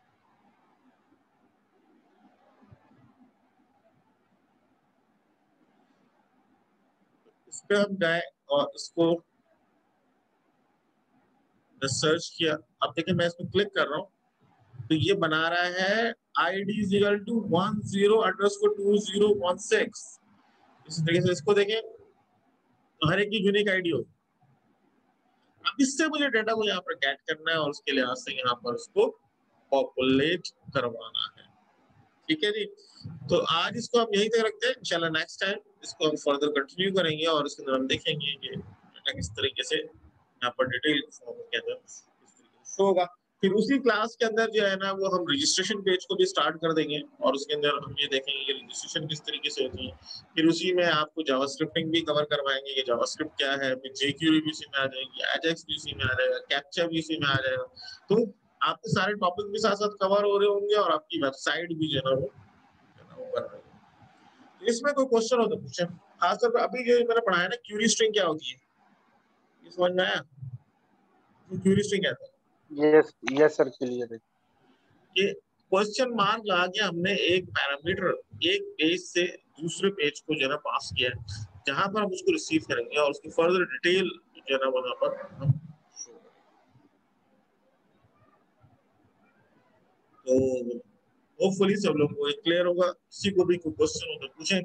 Speaker 1: इस पे हम जाए और इसको सर्च किया। अब देखिए मैं इसमें क्लिक कर रहा हूँ तो ये बना रहा है id is equal to 10_2016। इसी तरीके से इसको देखें तो हर एक की यूनिक आईडी होगी। अब इससे मुझे डाटा को यहाँ पर गेट करना है और उसके लिहाज से यहाँ पर उसको पॉपुलेट करवाना है। ठीक है जी, तो आज इसको हम यहीं तक रखते हैं। इंशाल्लाह नेक्स्ट टाइम इसको हम फर्दर कंटिन्यू करेंगे और इसके अंदर हम देखेंगे कि डाटा किस तरीके से यहाँ पर डिटेल फॉर्म के अंदर इस तरीके से शो होगा। फिर उसी क्लास के अंदर जो है ना वो हम रजिस्ट्रेशन पेज को भी स्टार्ट कर देंगे और उसके अंदर हम ये देखेंगे कि रजिस्ट्रेशन किस तरीके से होती है। फिर उसी में आपको जावास्क्रिप्टिंग भी कवर करवाएंगे कि जावास्क्रिप्ट क्या है, फिर जेक्यूरी भी इसी में आ जाएगी, एजेक्स भी इसी में आ जाएगा, कैप्चा भी इसी में आ जाएगा। तो आपके सारे टॉपिक भी साथ साथ कवर हो रहे होंगे और आपकी वेबसाइट भी जो है ना वो बन रही है। तो इसमें कोई क्वेश्चन हो तो पूछे, खासतौर पर अभी जो मैंने पढ़ाया ना क्यूरी स्ट्रिंग क्या होती है, ये समझ में आया? क्यूरी स्ट्रिंग क्या है?
Speaker 3: यस सर, क्लियर है।
Speaker 1: कि क्वेश्चन मार्क लगा के हमने एक पैरामीटर एक पेज से दूसरे पेज को जो है पास किया है, जहां पर हम उसको रिसीव करेंगे और उसकी फर्दर डिटेल जो है वहां पर हम शो करेंगे। तो होपफुली सब लोगों को क्लियर होगा। किसी को भी कोई क्वेश्चन हो तो पूछें।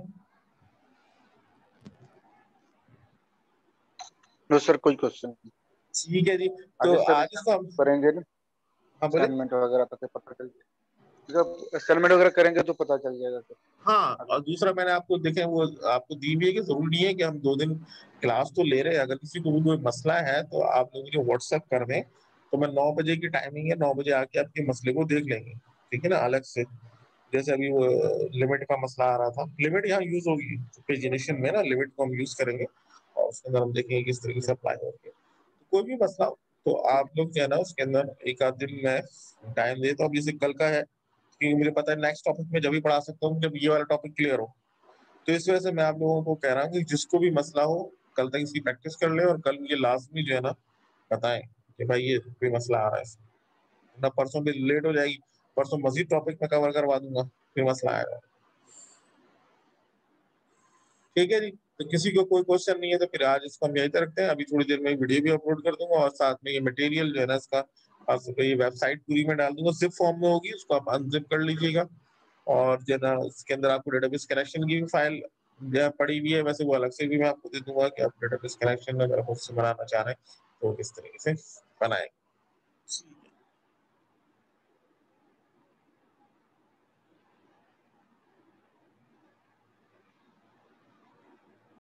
Speaker 3: नो सर, कोई क्वेश्चन नहीं।
Speaker 1: ठीक है जी, तो आज इसको हम
Speaker 3: करेंगे ना, असाइनमेंट वगैरह तो पता चल जाएगा, जब असाइनमेंट वगैरह करेंगे तो पता चल जाएगा सर।
Speaker 1: हाँ, और दूसरा मैंने आपको देखे वो आपको दी भी है कि जरूरी नहीं है कि हम 2 दिन क्लास तो ले रहे हैं। अगर किसी को भी कोई मसला है तो आप लोग मुझे व्हाट्सएप कर दें तो मैं 9 बजे की टाइमिंग है, 9 बजे आके आपके मसले को देख लेंगे, ठीक है ना, अलग से। जैसे अभी वो लिमिट का मसला आ रहा था, लिमिट यहाँ यूज होगी पेजिनेशन में ना, लिमिट को हम यूज करेंगे और उसके अंदर हम देखेंगे किस तरीके से अप्लाई होगी। तो कोई भी मसला हो तो आप लोग जो है ना उसके अंदर एक आध दिन में टाइम दे। तो अब जैसे कल का है, क्योंकि मुझे पता है नेक्स्ट टॉपिक में जब भी पढ़ा सकता हूँ जब ये वाला टॉपिक क्लियर हो। तो इस वजह से मैं आप लोगों को कह रहा हूँ कि जिसको भी मसला हो कल तक इसकी प्रैक्टिस कर ले और कल मुझे लाजमी जो है ना बताएं कि भाई ये कोई मसला आ रहा है इसमें। ना परसों भी लेट हो जाएगी, परसों मजीद टॉपिक में कवर करवा दूंगा, फिर मसला आएगा। ठीक है जी, तो किसी को कोई क्वेश्चन नहीं है तो फिर आज इसको हम यहीं तक रखते हैं। अभी थोड़ी देर में वीडियो भी अपलोड कर दूंगा और साथ में ये मटेरियल जो है ना इसका ये वेबसाइट पूरी में डाल दूंगा, जिप फॉर्म में होगी, उसको आप अनजिप कर लीजिएगा। और जो है ना इसके अंदर आपको डेटाबेस कनेक्शन की भी फाइल जो है पड़ी हुई है, वैसे वो अलग से भी मैं आपको दे दूंगा कि आप डेटाबेस कनेक्शन अगर आप उससे बनाना चाह रहे हैं तो किस तरीके से बनाएं।